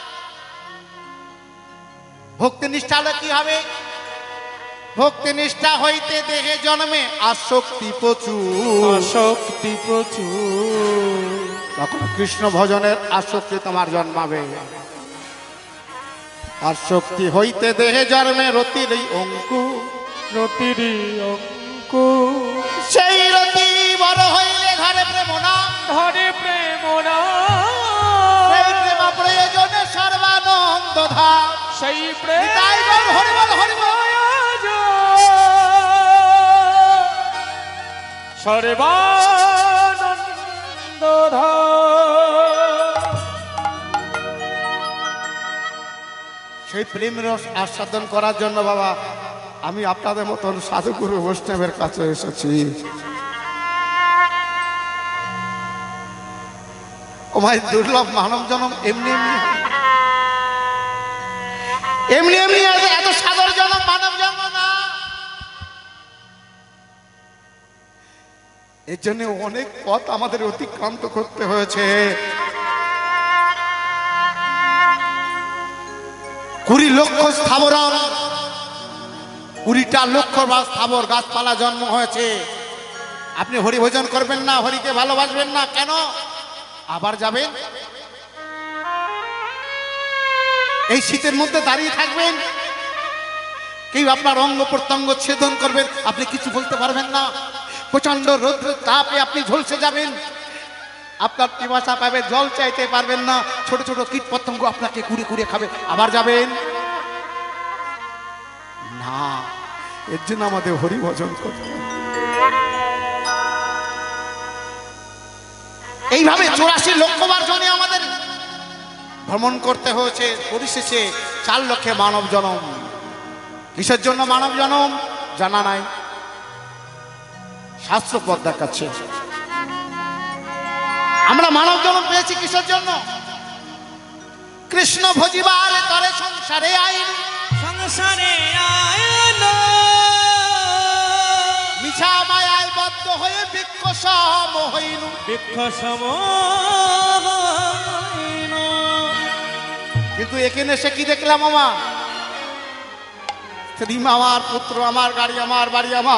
ভক্তি নিষ্ঠা হলে কি হবে? ভক্তি নিষ্ঠা হইতে দেহে জন্মে আসক্তি প্রচুর, আসক্তি প্রচুর। তখন কৃষ্ণ ভজনের আসক্তি তোমার জন্মাবে। আসক্তি হইতে দেহে জন্মে রতির অঙ্কু, রতির অঙ্কু। সেই রতি বড় হইলে ঘরে প্রেম না, ধরে প্রেম না। সেই প্রেম প্রয়োজনে সর্বানন্দ ধাম। সেই প্রেম হরিবল হরিবল। সর্বানন্দধাম। সেই প্রেম রস আস্বাদন করার জন্য বাবা আমি আপনাদের মতন সাধুগুরু বৈষ্ণবের কাছে এসেছি। ও ভাই দুর্লভ মানব জনম এমনি এমনি এমনি এত সাদর জনম মানব জন্ম না। এর জন্য অনেক পথ আমাদের অতিক্রান্ত করতে হয়েছে। 20 লক্ষ স্থাবরম 20টা লক্ষ বা স্থাবর গাছপালা জন্ম হয়েছে। আপনি হরি ভোজন করবেন না, হরিকে ভালোবাসবেন না, কেন আবার যাবেন? এই শীতের মধ্যে দাঁড়িয়ে থাকবেন, কেউ আপনার অঙ্গ প্রত্যঙ্গ ছেদন করবেন, আপনি কিছু বলতে পারবেন না। প্রচন্ড রৌদ্রের তাপে আপনি ঝলসে যাবেন, আপনার পিপাসা পাবে, জল চাইতে পারবেন না। ছোট ছোট কীট পতঙ্গ আপনাকে কুড়ে কুড়ে খাবে, আবার যাবেন না। এর জন্য আমাদের হরি ভজন করতে হবে। এইভাবে 84 লক্ষবার জনে আমাদের ভ্রমণ করতে হয়েছে। পরিশেষে 4 লক্ষে মানব জনম। কিসের জন্য মানব জনম জানা নাই, শাস্ত্র পথ দেখাচ্ছে। আমরা মানব জনম পেয়েছি কিসের জন্য? কৃষ্ণ ভজিবার তরে সংসারে আইন, সংসারে আয়লো মিছা মায়ায় বদ্ধ হয়ে বৃক্ষ সম হইল। বৃক্ষ সম। কিন্তু এখানে এসে কি দেখলাম আমার? স্ত্রী আমার, পুত্র আমার, গাড়ি আমার, বাড়ি আমার।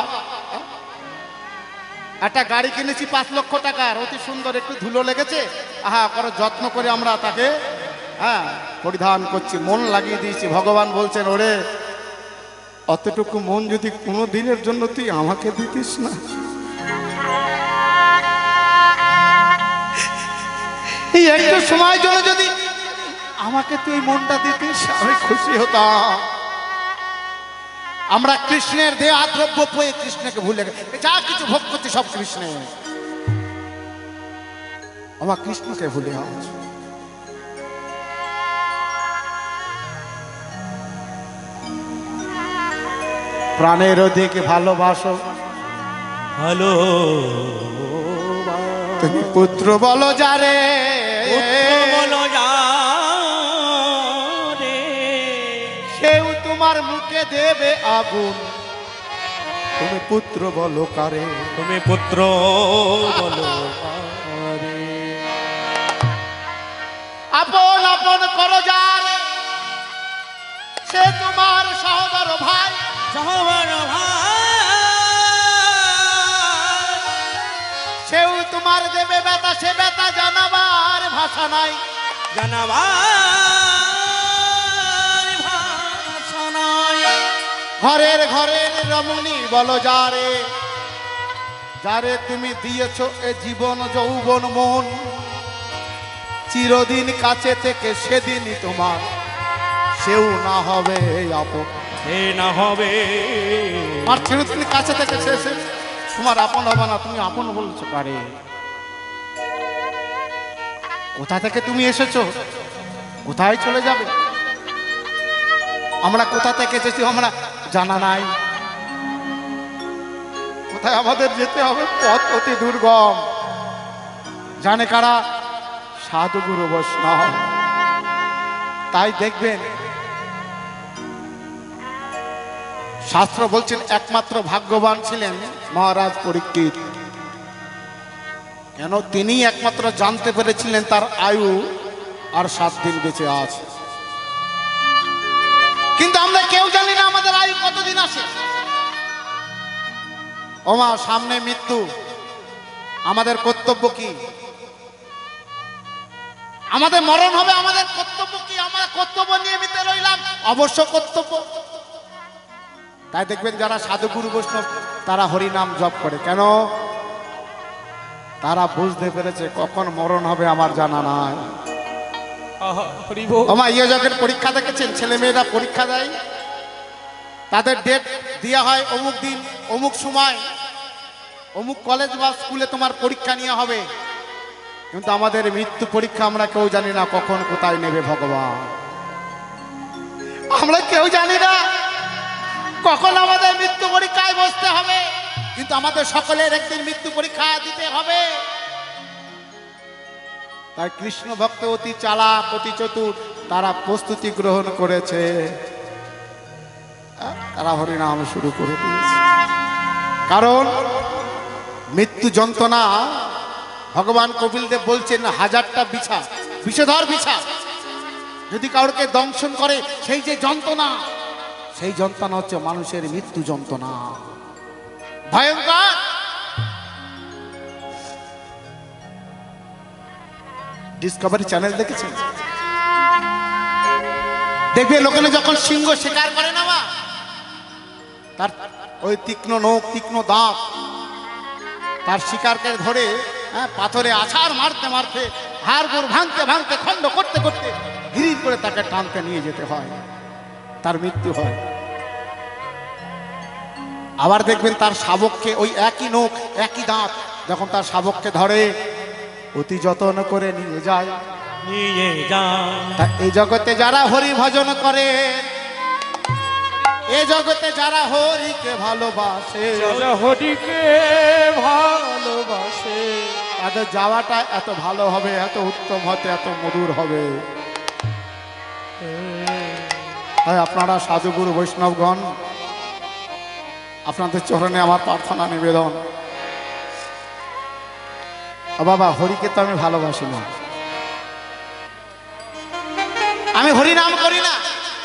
একটা গাড়ি কিনেছি 5 লক্ষ টাকার, অতি সুন্দর, একটু ধুলো লেগেছে, আহা করে যত্ন করে আমরা তাকে পরিধান করছি, মন লাগিয়ে দিয়েছি। ভগবান বলছেন, ওরে অতটুকু মন যদি কোনো দিনের জন্য তুই আমাকে দিতিস না, এই একটু সময় জন্য যদি আমাকে তুই মনটা দিতিস, আমি খুশি হতাম। আমরা কৃষ্ণের দেহ দ্রব্য পেয়ে কৃষ্ণকে ভুলে গেছি, যা কিছু ভোগ করছি সব কৃষ্ণের, আমার কৃষ্ণকে ভুলে যাচ্ছি। প্রাণের অধিক ভালোবাসো, ভালো তুমি পুত্র বলো যারে, বলো যারে, সেও তোমার মুখে দেবে আগুন, তুমি পুত্র বলো কারে, তুমি পুত্র বলো কারে। আপন আপন করো যারে, সে তোমার সহোদর ভাই, সহোদর ভাই, সেও তোমার দেবে ব্যথা, সে ব্যথা জানাবার ভাষা নাই, জানাবার ভাষা নাই। ঘরের ঘরের রমণী বলো যারে, যারে তুমি দিয়েছ এ জীবন যৌবন মন, চিরদিন কাছে থেকে সেদিনই তোমার, সেও না হবে আপন, সে না হবে আর চিরদিন কাছে থেকে শেষে তোমার আপন হবে না। তুমি আপন বলছো কারে? কোথা থেকে তুমি এসেছো, কোথায় চলে যাবে? আমরা কোথা থেকে এসেছি আমরা জানা নাই, কোথায় আমাদের যেতে হবে, পথ অতি দুর্গম। জানে কারা? সাধুগুরু বৈষ্ণব। তাই দেখবেন শাস্ত্র বলছেন একমাত্র ভাগ্যবান ছিলেন মহারাজ পরীক্ষিত। কেন? তিনি একমাত্র জানতে পেরেছিলেন তার আয়ু আর 7 দিন বেঁচে আছে। কিন্তু আমরা কেউ জানি না আমাদের আয়ু কতদিন আছে। ওমা, সামনে মৃত্যু, আমাদের কর্তব্য কি? আমাদের মরণ হবে, আমাদের কর্তব্য কি? আমরা কর্তব্য নিয়মিত রইলাম, অবশ্য কর্তব্য। তাই দেখবেন যারা সাধুগুরু বৈষ্ণব তারা হরিনাম জপ করে। কেন? তারা বুঝতে পেরেছে কখন মরণ হবে আমার জানা নাই। আমার ইয়োজকের পরীক্ষা দেখেছেন? ছেলে মেয়েরা পরীক্ষা দেয়, তাদের ডেট দেওয়া হয় অমুক দিন অমুক সময়, অমুক কলেজ বা স্কুলে তোমার পরীক্ষা নিয়ে হবে, কিন্তু আমাদের মৃত্যু পরীক্ষা আমরা কেউ জানি না কখন কোথায় নেবে ভগবান। আমরা কেউ জানি না কখন আমাদের মৃত্যু পরীক্ষায় বসতে হবে, কিন্তু আমাদের সকলের একদিন মৃত্যু পরীক্ষা দিতে হবে। তাই কৃষ্ণ ভক্ত অতি চালাক, অতি চতুর, তারা প্রস্তুতি গ্রহণ করেছে, তারা হরিনাম শুরু করে দিয়েছে। কারণ মৃত্যু যন্ত্রণা, ভগবান কপিলদেব বলছেন, হাজারটা বিছা, বিষধর বিছা যদি কাউকে দংশন করে, সেই যে যন্ত্রণা, সেই যন্ত্রণা হচ্ছে মানুষের মৃত্যু যন্ত্রণা, ভয়ঙ্কর। ডিসকভারি চ্যানেল দেখেছেন? দেখবে লোকেরা যখন সিংহ শিকার করে না, তার ওই তীক্ষ্ণ নখ, তীক্ষ্ণ দাঁত, তার শিকারকে ধরে পাথরে আছাড় মারতে মারতে, হাড় গোড় ভাঙতে ভাঙতে, খণ্ড করতে করতে ধীরে করে তাকে টানতে নিয়ে যেতে হয়, তার মৃত্যু হয়। আবার দেখবেন তার শাবককে, ওই একই নখ একই দাঁত, যখন তার শাবককে ধরে অতি যত্ন করে নিয়ে যায়। এই জগতে যারা হরি ভজন করে, এ জগতে যারা হরিকে ভালোবাসে, হরিকে ভালোবাসে, তাদের যাওয়াটা এত ভালো হবে, এত উত্তম হতে, এত মধুর হবে। তাই আপনারা সাধুগুরু বৈষ্ণবগণ, আপনাদের চরণে আমার প্রার্থনা নিবেদন। বাবা, হরিকে তো আমি ভালোবাসি না, আমি হরি নাম করি না,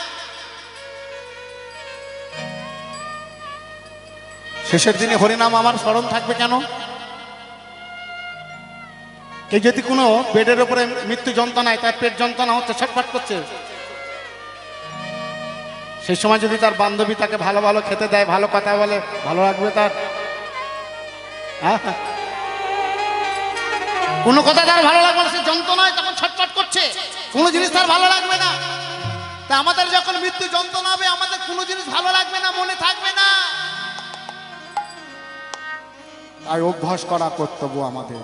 শেষের দিনে হরিনাম আমার স্মরণ থাকবে কেন? কেউ যদি কোনো পেটের উপরে মৃত্যু যন্ত্রণায়, তার পেট যন্ত্রণা হচ্ছে, ছটফট করছে, সেই সময় যদি তার বান্ধবী তাকে ভালো ভালো খেতে দেয়, ভালো কথা বলে, ভালো লাগবে তার? কোনো কথা তার ভালো লাগবে না, সে যন্ত্রণায় তখন ছটফট করছে, কোনো জিনিস তার ভালো লাগবে না। তা আমাদের যখন মৃত্যু যন্ত্রণা হবে, আমাদের কোনো জিনিস ভালো লাগবে না, মনে থাকবে না। তাই অভ্যাস করা কর্তব্য আমাদের।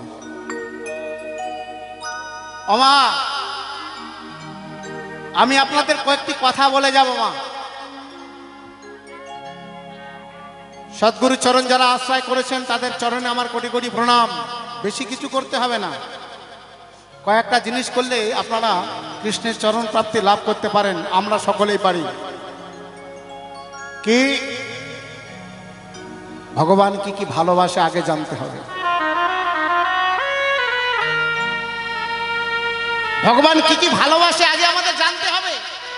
মা, আমি আপনাদের কয়েকটি কথা বলে যাব মা। সদ্গুরু চরণ যারা আশ্রয় করেছেন, তাদের চরণে আমার কোটি কোটি প্রণাম। বেশি কিছু করতে হবে না, কয়েকটা জিনিস করলে আপনারা কৃষ্ণের চরণ প্রাপ্তি লাভ করতে পারেন। আমরা সকলেই পারি। কি ভগবান কি কি ভালোবাসে আগে জানতে হবে। ভগবান কি কি ভালোবাসে আগে আমাদের জানতে হবে।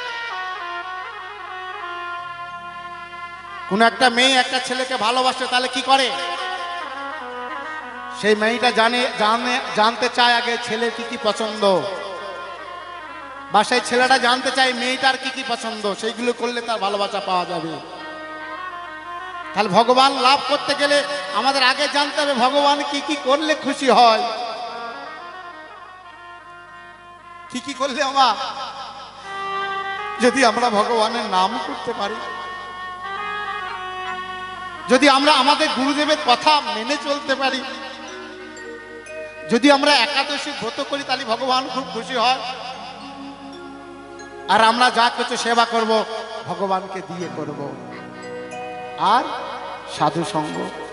কোন একটা মেয়ে একটা ছেলেকে ভালোবাসে, তাহলে কি করে? সেই মেয়েটা জানতে চায় আগে ছেলের কি কি পছন্দ, বা সেই ছেলেটা জানতে চায় মেয়েটার কি কি পছন্দ, সেইগুলো করলে তার ভালোবাসা পাওয়া যাবে। তাহলে ভগবান লাভ করতে গেলে আমাদের আগে জানতে হবে ভগবান কি কি করলে খুশি হয়, কি কি করলে আমরা, যদি আমরা ভগবানের নাম করতে পারি, যদি আমরা আমাদের গুরুদেবের কথা মেনে চলতে পারি, যদি আমরা একাদশী ব্রত করি, তাহলে ভগবান খুব খুশি হয়। আর আমরা যা কিছু সেবা করব ভগবানকে দিয়ে করব। আর সাধু সঙ্গ,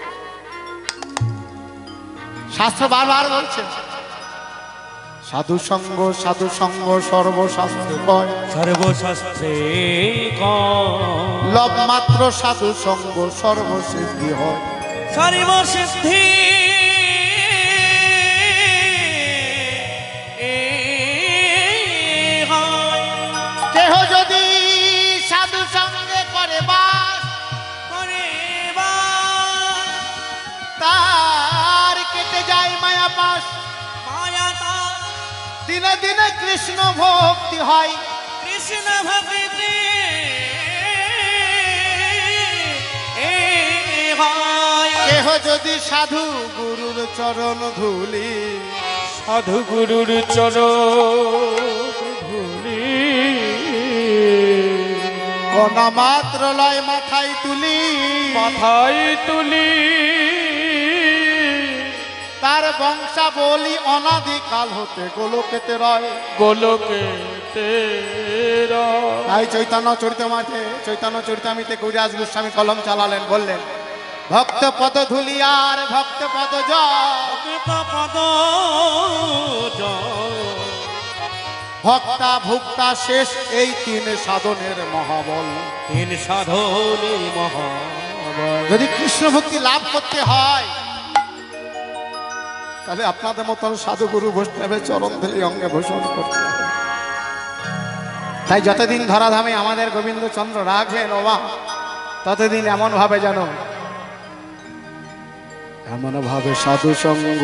শাস্ত্র বারবার বলছে সাধু সঙ্গ সর্বশাস্ত্রে কয়, সর্বশাস্ত্রে লব মাত্র সাধু সঙ্গ সর্বসিদ্ধি হয়। সর্বসিদ্ধি কেহ যদি সাধু সঙ্গে করে বাস, তার কেটে যায় মায়া পাশ। দিনে দিনে কৃষ্ণ ভক্তি হয়, কৃষ্ণ ভক্তি কেহ যদি সাধু গুরুর চরণ ধুলি, সাধু গুরুর চরণ ধুলি, কণা মাত্র লয় মাথায় তুলি, মাথায় তুলি, তার বংশাবলী অনাদিকাল হতে গোলকেতে রয়। গোলকেতে রয়। তাই চৈতন্য চরিতামিতে কবিরাজ গোস্বামী কলম চালালেন, বললেন ভক্ত পদ ধুলি আর ভক্ত পদ জয়, পদ ভক্তা ভুক্তা শেষ এই তিন সাধনের মহাবল। তিন সাধনের মহাবল। যদি কৃষ্ণ ভক্তি লাভ করতে হয় তাহলে আপনাদের মতন সাধুগুরু বৈষ্ণবের চরণ ধরে অঙ্গে ভূষণ করতে হবে। তাই যতদিন ধরাধামে আমাদের গোবিন্দচন্দ্র রাখবেন ওমা, ততদিন এমন ভাবে যেন এমন ভাবে সাধু সঙ্গ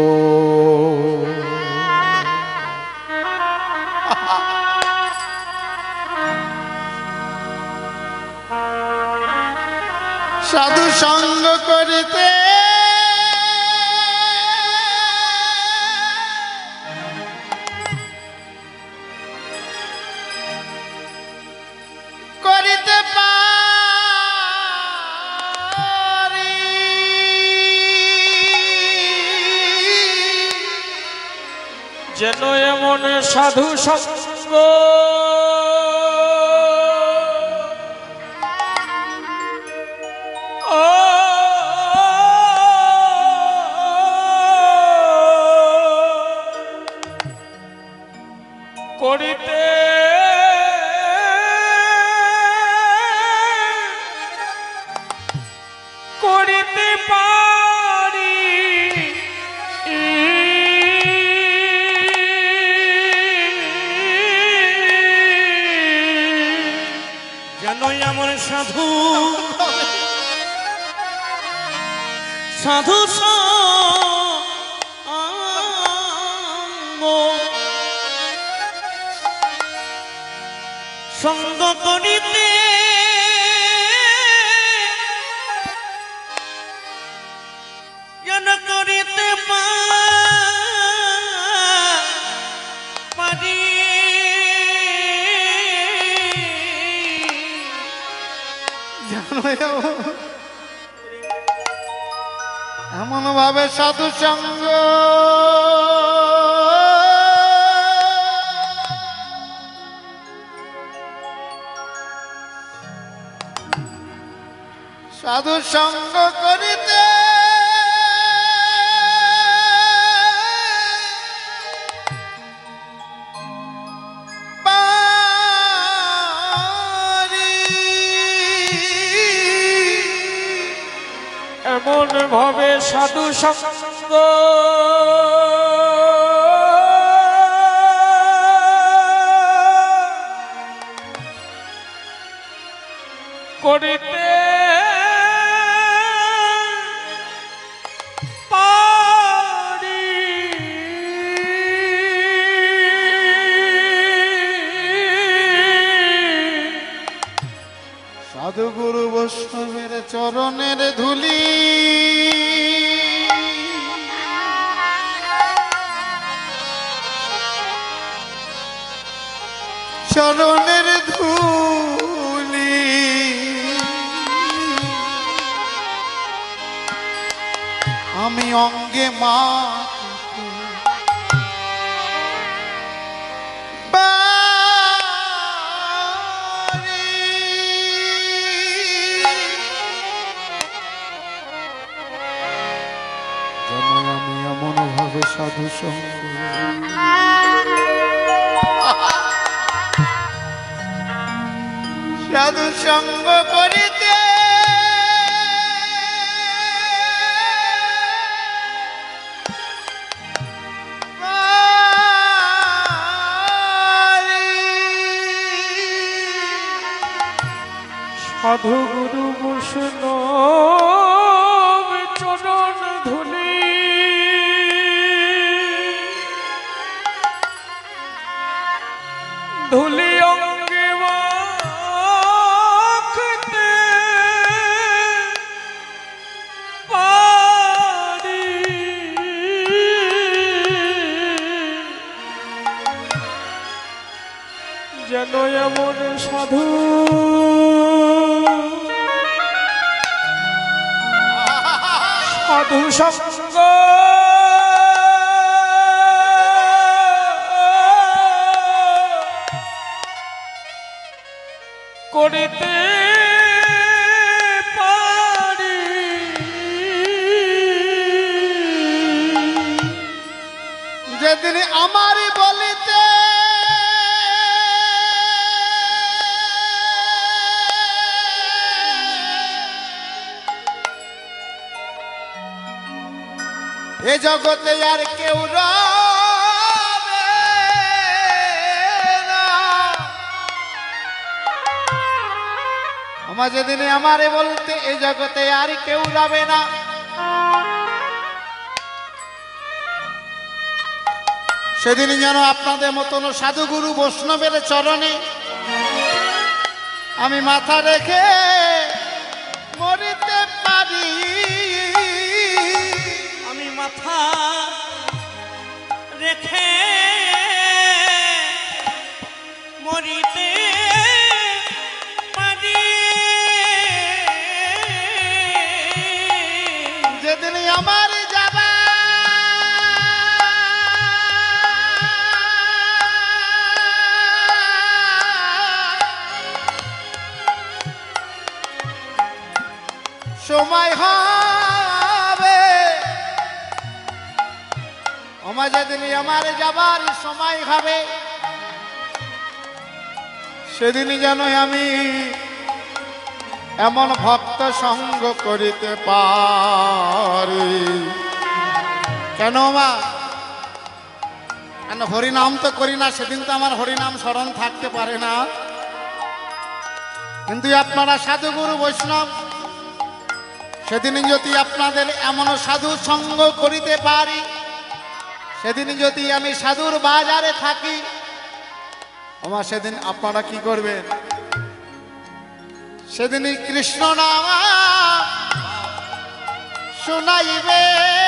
সাধু সঙ্গ করিতে করিতে পারি, যেন এমন সাধু সঙ্গ করিতে করিতে পারি, যেন এমন সাধু সাধু সঙ্গ করিতে যেন করিতে পারি, এমন ভাবে সাধু সঙ্গ সাধু সঙ্গ করিতে পারি, এমন ভাবে সাধু সঙ্গ করিতে পারি, সাধুগুরু বৈষ্ণবের চরণের ধুলি চরণের ধুলি আমি অঙ্গে মাখিতে পারি, যেন আমি এমন ভাবে সাধু সঙ্গ সাধু সঙ্গ করিতে পারি, সাধু গুরু বৈষ্ণব চরণ ধুলি ধুলি অঙ্গে মাখতে পারি, যেন এমন সাধু সাধু সঙ্গ করিতে পারি যেদিন আমারই বলিতে এ জগতে আর কেউ রবে না। আমার যেদিন আমারে বলতে এ জগতে আর কেউ যাবে না, সেদিন যেন আপনাদের মতন সাধুগুরু বৈষ্ণবের চরণে আমি মাথা রেখে মরিতে পারি। আমি মাথা রেখে মরিতে পারি। যেদিন আমার যাবা সময় হবে, আমার যেদিন আমার যাবার সময় হবে, সেদিনই যেন আমি এমন ভক্ত সঙ্গ করিতে পারি। কেন মা? কেন হরিনাম তো করি না, সেদিন তো আমার হরিনাম স্মরণ থাকতে পারে না। কিন্তু আপনারা সাধুগুরু বৈষ্ণব, সেদিন যদি আপনাদের এমন সাধু সঙ্গ করিতে পারি, সেদিন যদি আমি সাধুর বাজারে থাকি, আমার সেদিন আপনারা কি করবেন? সেদিনই কৃষ্ণ নাম শুনাইবে।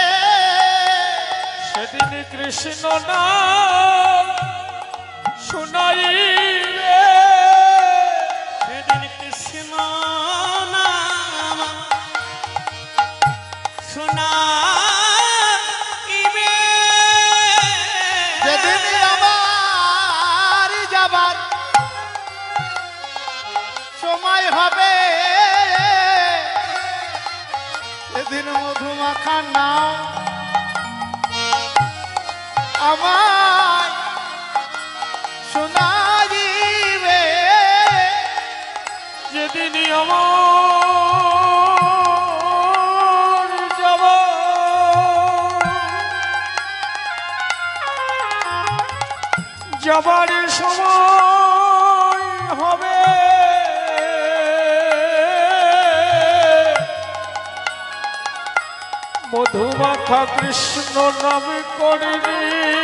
সেদিন কৃষ্ণ নাম শুনাইবে। সেদিন কৃষ্ণ নাম শুনাইবে। যেদিনই আমার যাবার সময় হবে, সেদিন মধুমাখা নাম আমায় শোনাইবে। যেদিন আমার যাব যাবার সময় হবে, মধুমাখা কৃষ্ণ নাম করিনি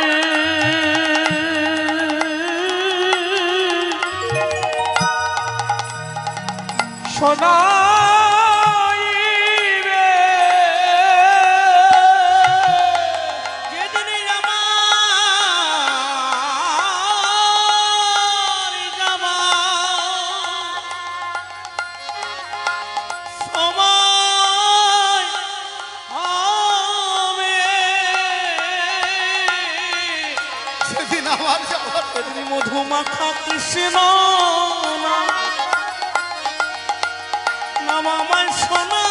শোনাইবে। যেদিন আমার যাবা সময় হবে, সেদিন আমার যাবার সেদিন মধুমাখা কৃষ্ণ নাম আমায় শোনা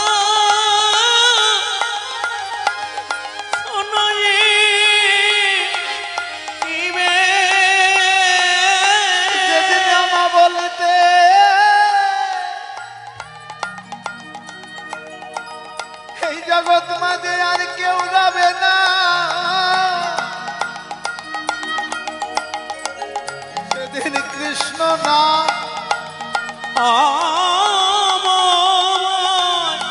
শোনাইবে। যেদিন আমা বলতে এই জগৎ মাঝে আর কেউ যাবে না, সেদিন কৃষ্ণ নাম আমায়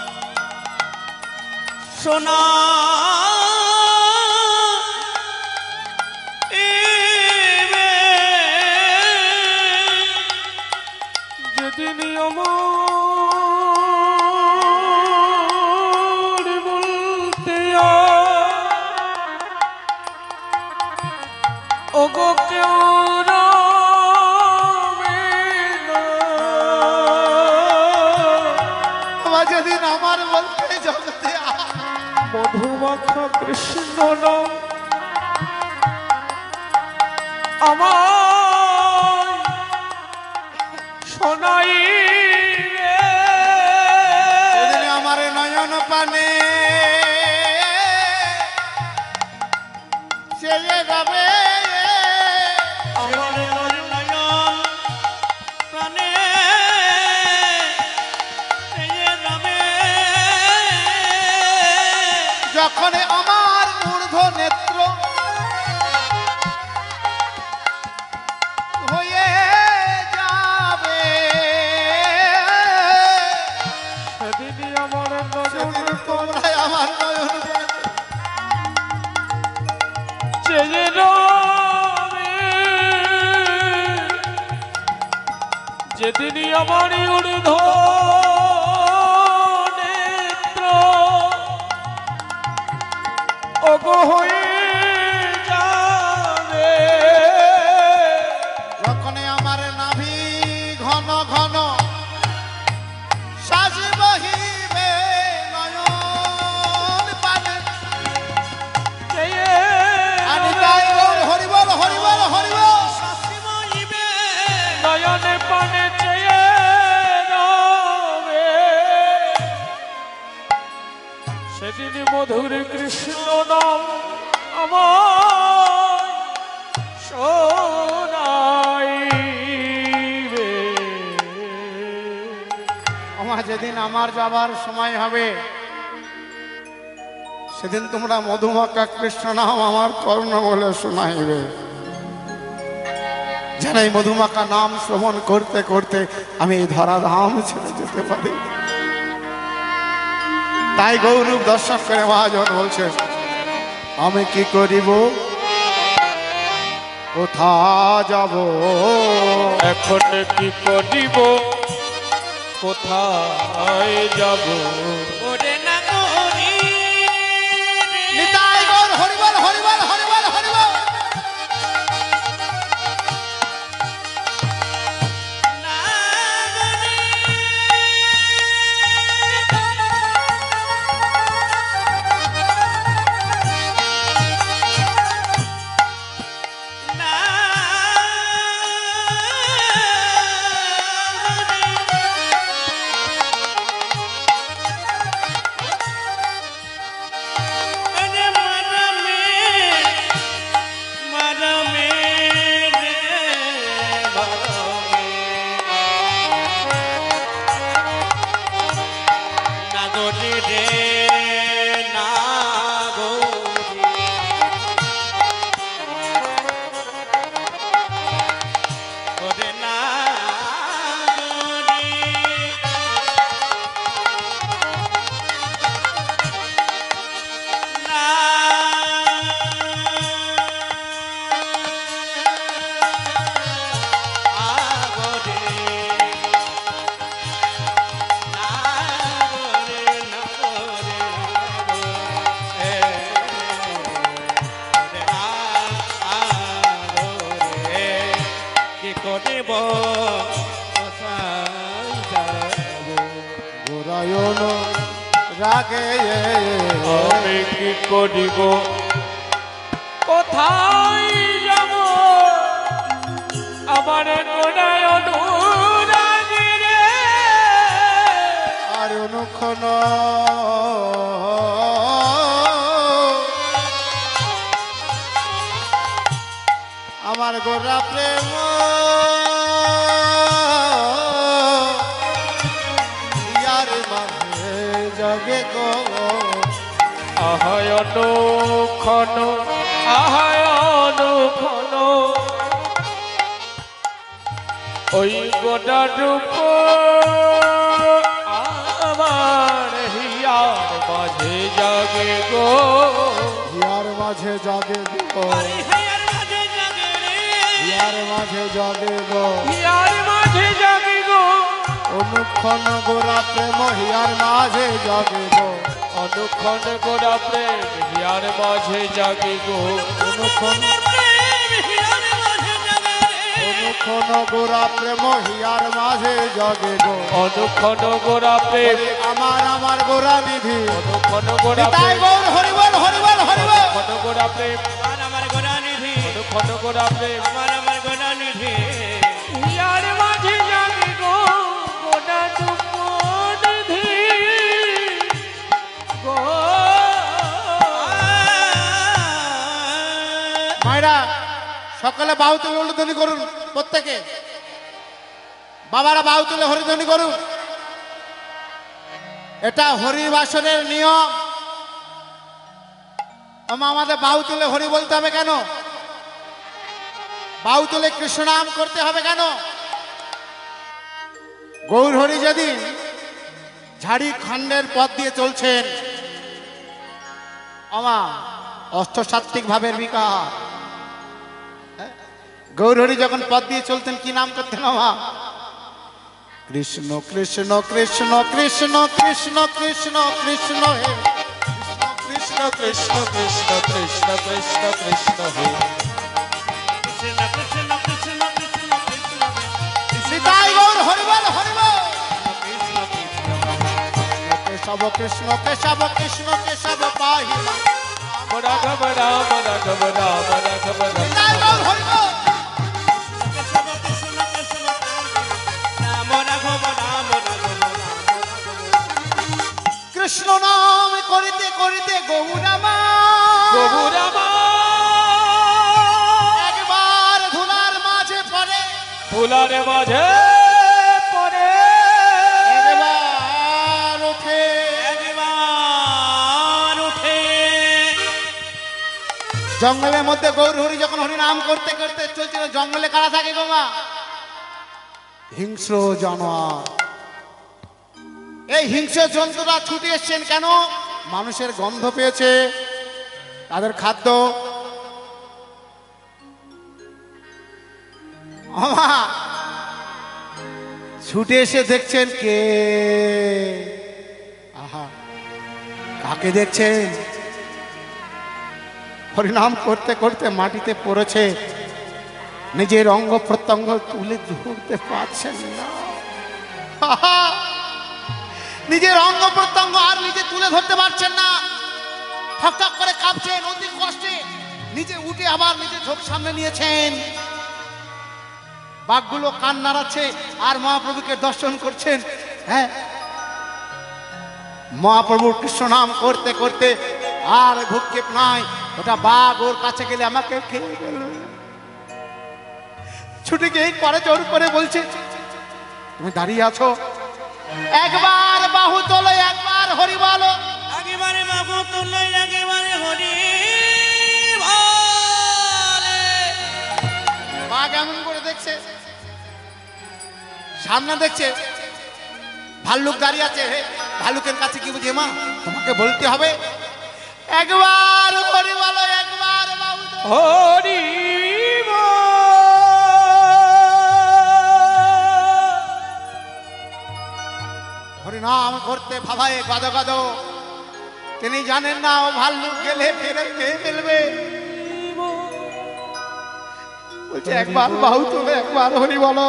শোনাইবে। যেদিন আমার বলতে ওগো কেউ রবে না। আমার যেদিন আমার বলতে জগতে মধুমাখা কৃষ্ণ নাম আমায় জানাইবে সেদিন আমার নয়ন পানে সে যাবে আমার নয়ন প্রাণে যাবে যখন আমার ঊর্ধ্ব নেত্র হয়ে যাবে সেদিনই আমার নয়ন সেদিন তোমরাই আমার নয়ন চেয়ে রবে যেদিনই আমার ঊর্ধ্ব নেত্র ওগো হয়ে যাবে যখন আমার নাভি ঘন ঘন শ্বাস বহিবে নয়ন পানে চেয়ে আমি তাই বল হরিবল হরিবল হরিবল শাসিমাইবে নয়নে পানে চেয়ে রবে সেদিন মধুর কৃষ্ণ নাম আমার শোনাইবে আমার যেদিন আমার যাবার সময় হবে সেদিন তোমরা মধুমাখা কৃষ্ণ নাম আমার কর্ণ বলে শোনাইবে যেন এই মধুমাখা নাম শ্রবণ করতে করতে আমি এই ধরাধাম ছেড়ে যেতে পারি। তাই গৌরব দর্শক করে মহাজন বলছে আমি কি করিব কোথা যাব এখন কি করিব কোথায় যাব ওরে না গরি নিতাই গৌর হরিবল হরিবল হরিবল হরিবল না গরি না আরে মারামে রে মারামে নাগরি রে নাগরি ওরে নাগরি গোরায়ণ রাগে আমি কি করিব কোথায় যাব আমার গোড়ায় অনুরাগী রে আর অনুক্ষণ আমার গোরা প্রেম ইয়ার মাঝে জগে গো আহায় অনুক্ষণ আহায় অনুক্ষণ ওই গোটা রূপ আমার হিয়ার মাঝে জাগে গো ইয়ার মাঝে জগে গো ইয়ার মাঝে জগে গো হিয়ার মাঝে জাগে গো অনুক্ষণ গোরা প্রেম হিয়ার মাঝে জগে গো অনুক্ষণ গোড়া প্রেম হিয়ার মাঝে জাগে গো অনুক্ষণ অনুক্ষণ গোরা প্রেম হিয়ার মাঝে জগে গো অনুক্ষণ গোড়া প্রেম আমার আমার গোরা নিধি অনুক্ষণ গোড়া নিতাই প্রেম গৌর হরিবল হরিবল হরিবল অনুক্ষণ গোড়া প্রেম আমার গোড়া নিধি অনুক্ষণ গোড়া প্রেম আমার গোড়া নিধি হিয়ার মাঝে জাগে গো সকলে বাহু তুলে উলুধ্বনি করুন, প্রত্যেকে বাবারা বাহু তুলে হরিধ্বনি করুন। এটা হরিবাসরের নিয়ম। আমাদের বাহু তুলে হরি বলতে হবে কেন? বাহু তুলে কৃষ্ণ নাম করতে হবে কেন? গৌর হরি যেদিন ঝাড়িখণ্ডের পথ দিয়ে চলছেন, অষ্টসাত্ত্বিক ভাবের বিকার, গৌর হরি যখন পথ দিয়ে চলতেন কি নাম করতেন? কৃষ্ণ কৃষ্ণ কৃষ্ণ কৃষ্ণ কৃষ্ণ কৃষ্ণ কৃষ্ণ হে কৃষ্ণ কৃষ্ণ কৃষ্ণ কৃষ্ণ কৃষ্ণ কৃষ্ণ হে কৃষ্ণ কৃষ্ণ কৃষ্ণ কৃষ্ণ কৃষ্ণ নিতাই গৌর হরিবল হরিবল। কৃষ্ণ কৃষ্ণ কেশব কৃষ্ণ কেশব কৃষ্ণ কেশব পাহি রাঘব রাম রাঘব রাম রাঘব রাম। নিতাই গৌর হরিবল। কৃষ্ণ কৃষ্ণ কৃষ্ণ রাম রাঘব রাম রাঘব রাম কৃষ্ণ নাম করিতে করিতে গৌরামা গৌরামা একবার ধুলার মাঝে পড়ে, ফুলার মাঝে পড়ে একবার ওঠে, একবার উঠে। জঙ্গলের মধ্যে গৌর হরি যখন হরি নাম করতে করতে চলছিল, জঙ্গলে কারা থাকে গো মা? হিংস্র জানোয়ার। এই হিংস্র জন্তুরা ছুটে এসছেন কেন? মানুষের গন্ধ পেয়েছে, তাদের খাদ্য। ছুটে এসে দেখছেন কে? আহা, কাকে দেখছেন? হরিনাম করতে করতে মাটিতে পড়েছে, নিজের অঙ্গ প্রত্যঙ্গ তুলে ধরতে পারছেন না। আহা, নিজের অঙ্গ প্রত্যঙ্গ আর নিজে তুলে ধরতে পারছেন না, ঠকঠক করে কাঁপছেন অতি কষ্টে। নিজে উঠে আবার নিজের ঝোঁক সামনে নিয়েছেন। বাঘগুলো কান নাড়াচ্ছে আর মহাপ্রভুকে দর্শন করছেন। হ্যাঁ, মহাপ্রভুর কৃষ্ণ নাম করতে করতে আর ভূক্ষেপ নাই। ওটা বাঘ ওর কাছে গেলে আমাকে খেয়ে গেল। ছুটে গিয়ে করে জোর করে বলছে, তুমি দাঁড়িয়ে আছো, একবার বাহু তোলো, একবার হরি বলো। একেবারে বাবু তুলে একেবারে হরি বলে। বাঘ এমন করে দেখছে, সামনে দেখছে ভাল্লুক দাঁড়িয়ে আছে। ভাল্লুকের কাছে কি বুঝে? মা, তোমাকে বলতে হবে, একবার হরি বলো, একবার বাহু তোলো। হরি হরিনাম করতে ভাবায় গদ গদ। তিনি জানেন না ও ভাল্লুক গেলে ফেরে খেয়ে ফেলবে। বলছে একবার বাহু তোলে, একবার হরি বলো।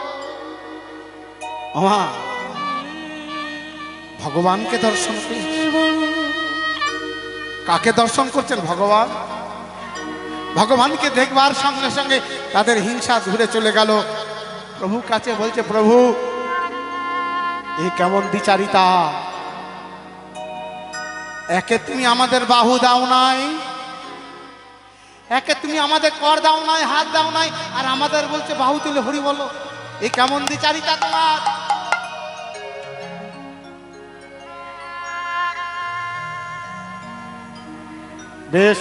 আমা ভগবানকে দর্শন করি। কাকে দর্শন করছেন? ভগবান। ভগবানকে দেখবার সঙ্গে সঙ্গে তাদের হিংসা দূরে চলে গেল। প্রভুর কাছে বলছে, প্রভু এ কেমন বিচারিতা! একে তুমি আমাদের বাহু দাও নাই, একে তুমি আমাদের কর দাও নাই, হাত দাও নাই, আর আমাদের বলছে বাহু তুলে হরি বলো। এ কেমন বিচারিতা তোমার! বেশ,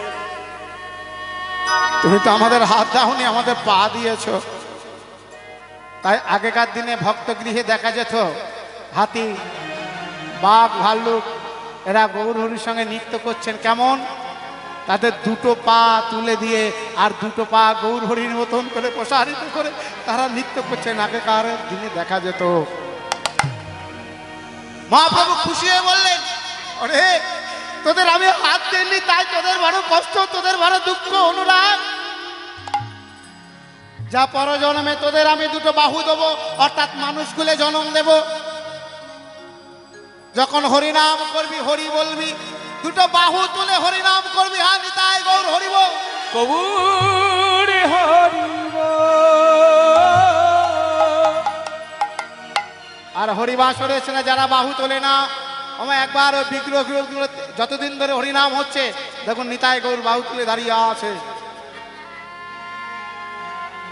তুমি তো আমাদের হাত দাওনি, আমাদের পা দিয়েছো। তাই আগেকার দিনে ভক্ত গৃহে দেখা যেত হাতি, বাঘ, ভাল্লুক এরা গৌর হরির সঙ্গে নৃত্য করছেন। কেমন? তাদের দুটো পা তুলে দিয়ে আর দুটো পা গৌর হরির মতন করে প্রসারিত করে তারা নৃত্য করছেন। আগেকার দিনে দেখা যেত। মহাপ্রভু খুশি হয়ে বললেন, আরে তোদের আমি হাত দেননি, তাই তোদের বড় কষ্ট, তোদের বড় দুঃখ, অনুরাগ। যা পর জন্মে তোদের আমি দুটো বাহু দেবো, অর্থাৎ মানুষ কুলে জন্ম দেব। যখন হরিনাম করবি, হরি বলবি, দুটো বাহু তুলে হরিনাম করবি। হ্যাঁ, নিতাই গৌর হরিব। কবুর হরিব। আর হরিবাসরে ছেলে যারা বাহু তোলে না, আমার একবার ওই বিগ্রহ যতদিন ধরে হরিনাম হচ্ছে, দেখুন নিতাই গৌর বাহু তুলে দাঁড়িয়ে আছে।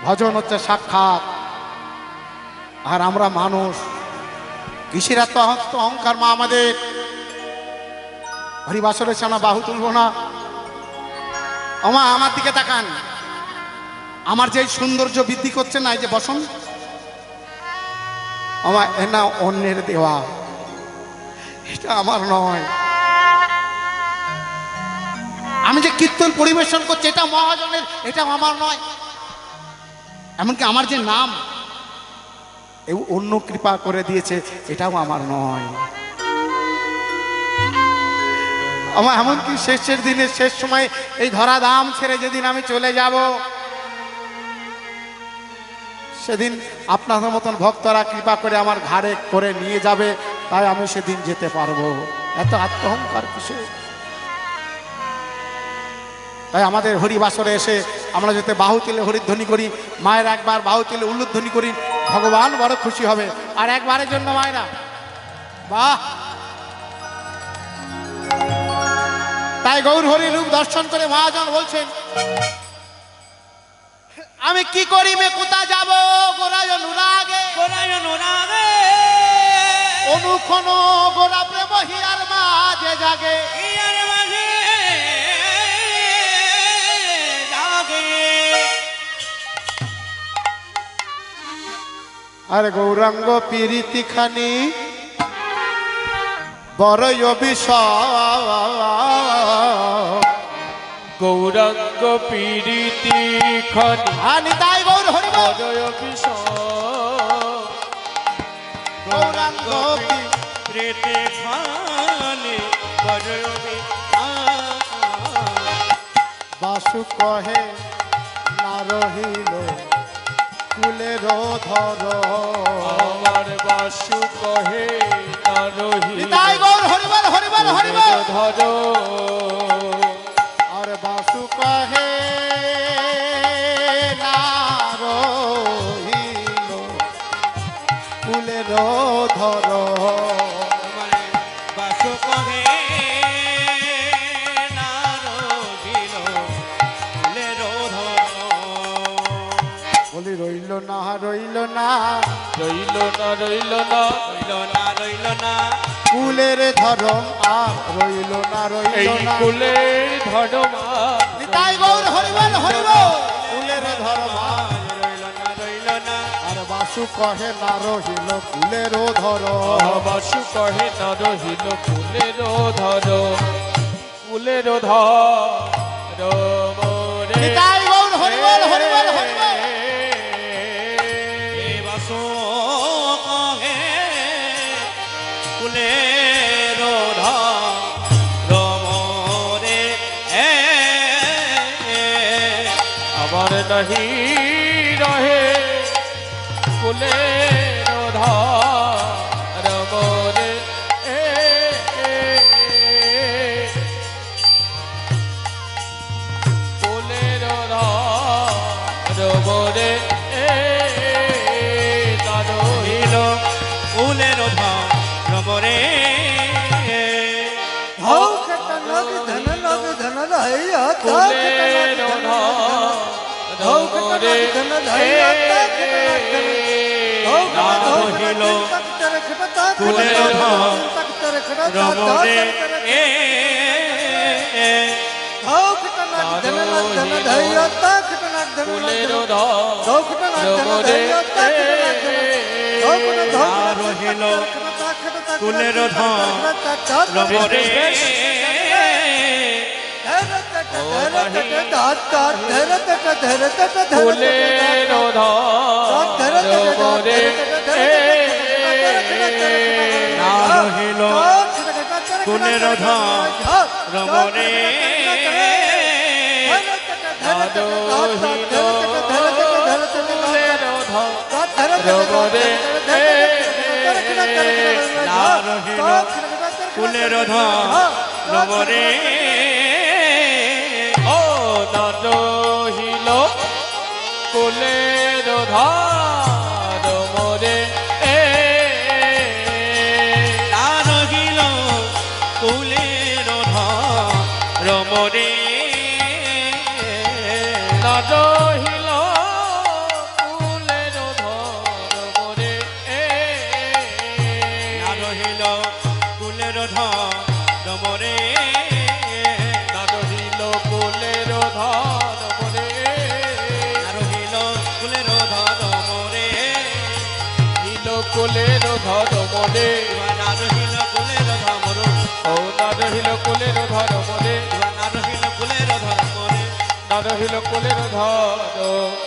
ভজন হচ্ছে সাক্ষাৎ, আর আমরা মানুষ। কিসের এত অহংকার মা আমাদের? হরিবাসরের সামনে বাহু তুলবো না। আমা আমার দিকে তাকান, আমার যে সৌন্দর্য বৃদ্ধি করছে না, এই যে বসন, আমার না অন্যের দেওয়া, এটা আমার নয়। আমি যে কীর্তন পরিবেশন করছি এটা মহাজনের, এটা আমার নয়। এমনকি আমার যে নাম অন্য কৃপা করে দিয়েছে, এটাও আমার নয়। আমার এমনকি শেষের দিনে, শেষ সময় এই ধরা ধাম ছেড়ে যেদিন আমি চলে যাব, সেদিন আপনাদের মতন ভক্তরা কৃপা করে আমার ঘাড়ে করে নিয়ে যাবে, তাই আমি সেদিন যেতে পারবো। এত আত্মহংকার কিসে? তাই আমাদের হরিবাসরে এসে আমরা যাতে বাহু তুলে হরিধ্বনি করি, মায়ের একবার বাহু তুলে উল্লুধ্বনি করি, ভগবান বড় খুশি হবে। আর একবারের জন্য মায়েরা বাহ। তাই গৌর হরি রূপ দর্শন করে মহাজন বলছেন, আমি কি করিবে, কোথা যাব, গোরায় অনুরাগে অনুক্ষণ গোরা প্রেম হিয়ার মাঝে জাগে। আর গৌরাঙ্গ পীরিতি খানি বড়ই অভিশাপ। গৌরাঙ্গ পীড়িতি খানি নিতাই গৌর হরি বল। বড়ই অভিশাপ। গৌরাঙ্গ প্রেতে খানি বড়ই অভিশাপ। বাসু কহে না রহিল কুলের ধর, আমার বাসু কহে না রহিল নিতাই গৌর হরি বল, হরি বল, হরি বল। ধর। আর বাসু কহে না রহিল কুলের ধর, বাসু কহে না রহিল কুলের ধর। বলি রইল না, রইল না, রইল না, রইল না, রইল না কুলের ধরম, আর রইল না, এই রইল না। কুলের ধর্ম। নিতাই গৌর হরি বল, হরি বল। কুলের ধরম রইল না আর বাসু কহে না রহিল কুলের ধর, বাসু কহে না রহিল কুলের ধর। কুলের ধর মোরে। নিতাই গৌর হরি বল, হরি বল, হরি বল। বাসু কহে কুলের ধর মোরে। আমার নাহি রহে কুলের ধর মোরে। কুলের ধর মোরে। রহিল কুলের ধর মোরে। কুলের ধর মোরে। রহিল কুলের ধর মোরে। কুলের ধর মোরে। রহিল কুলের ধর মোরে। কুলের ধর মোরে। রহিল কুলের ধর মোরে। কুলের ধর মোরে। ও নহিল কুলের ধর মোরে। রহিল কুলের ধর মোরে। নহিল কোলের ধর্মরে না রহিল কুলের ধর্মরে ও না রহিল কোলের ধর্মরে না রহিল কুলের ধর্মরে না রহিল কোলের ধর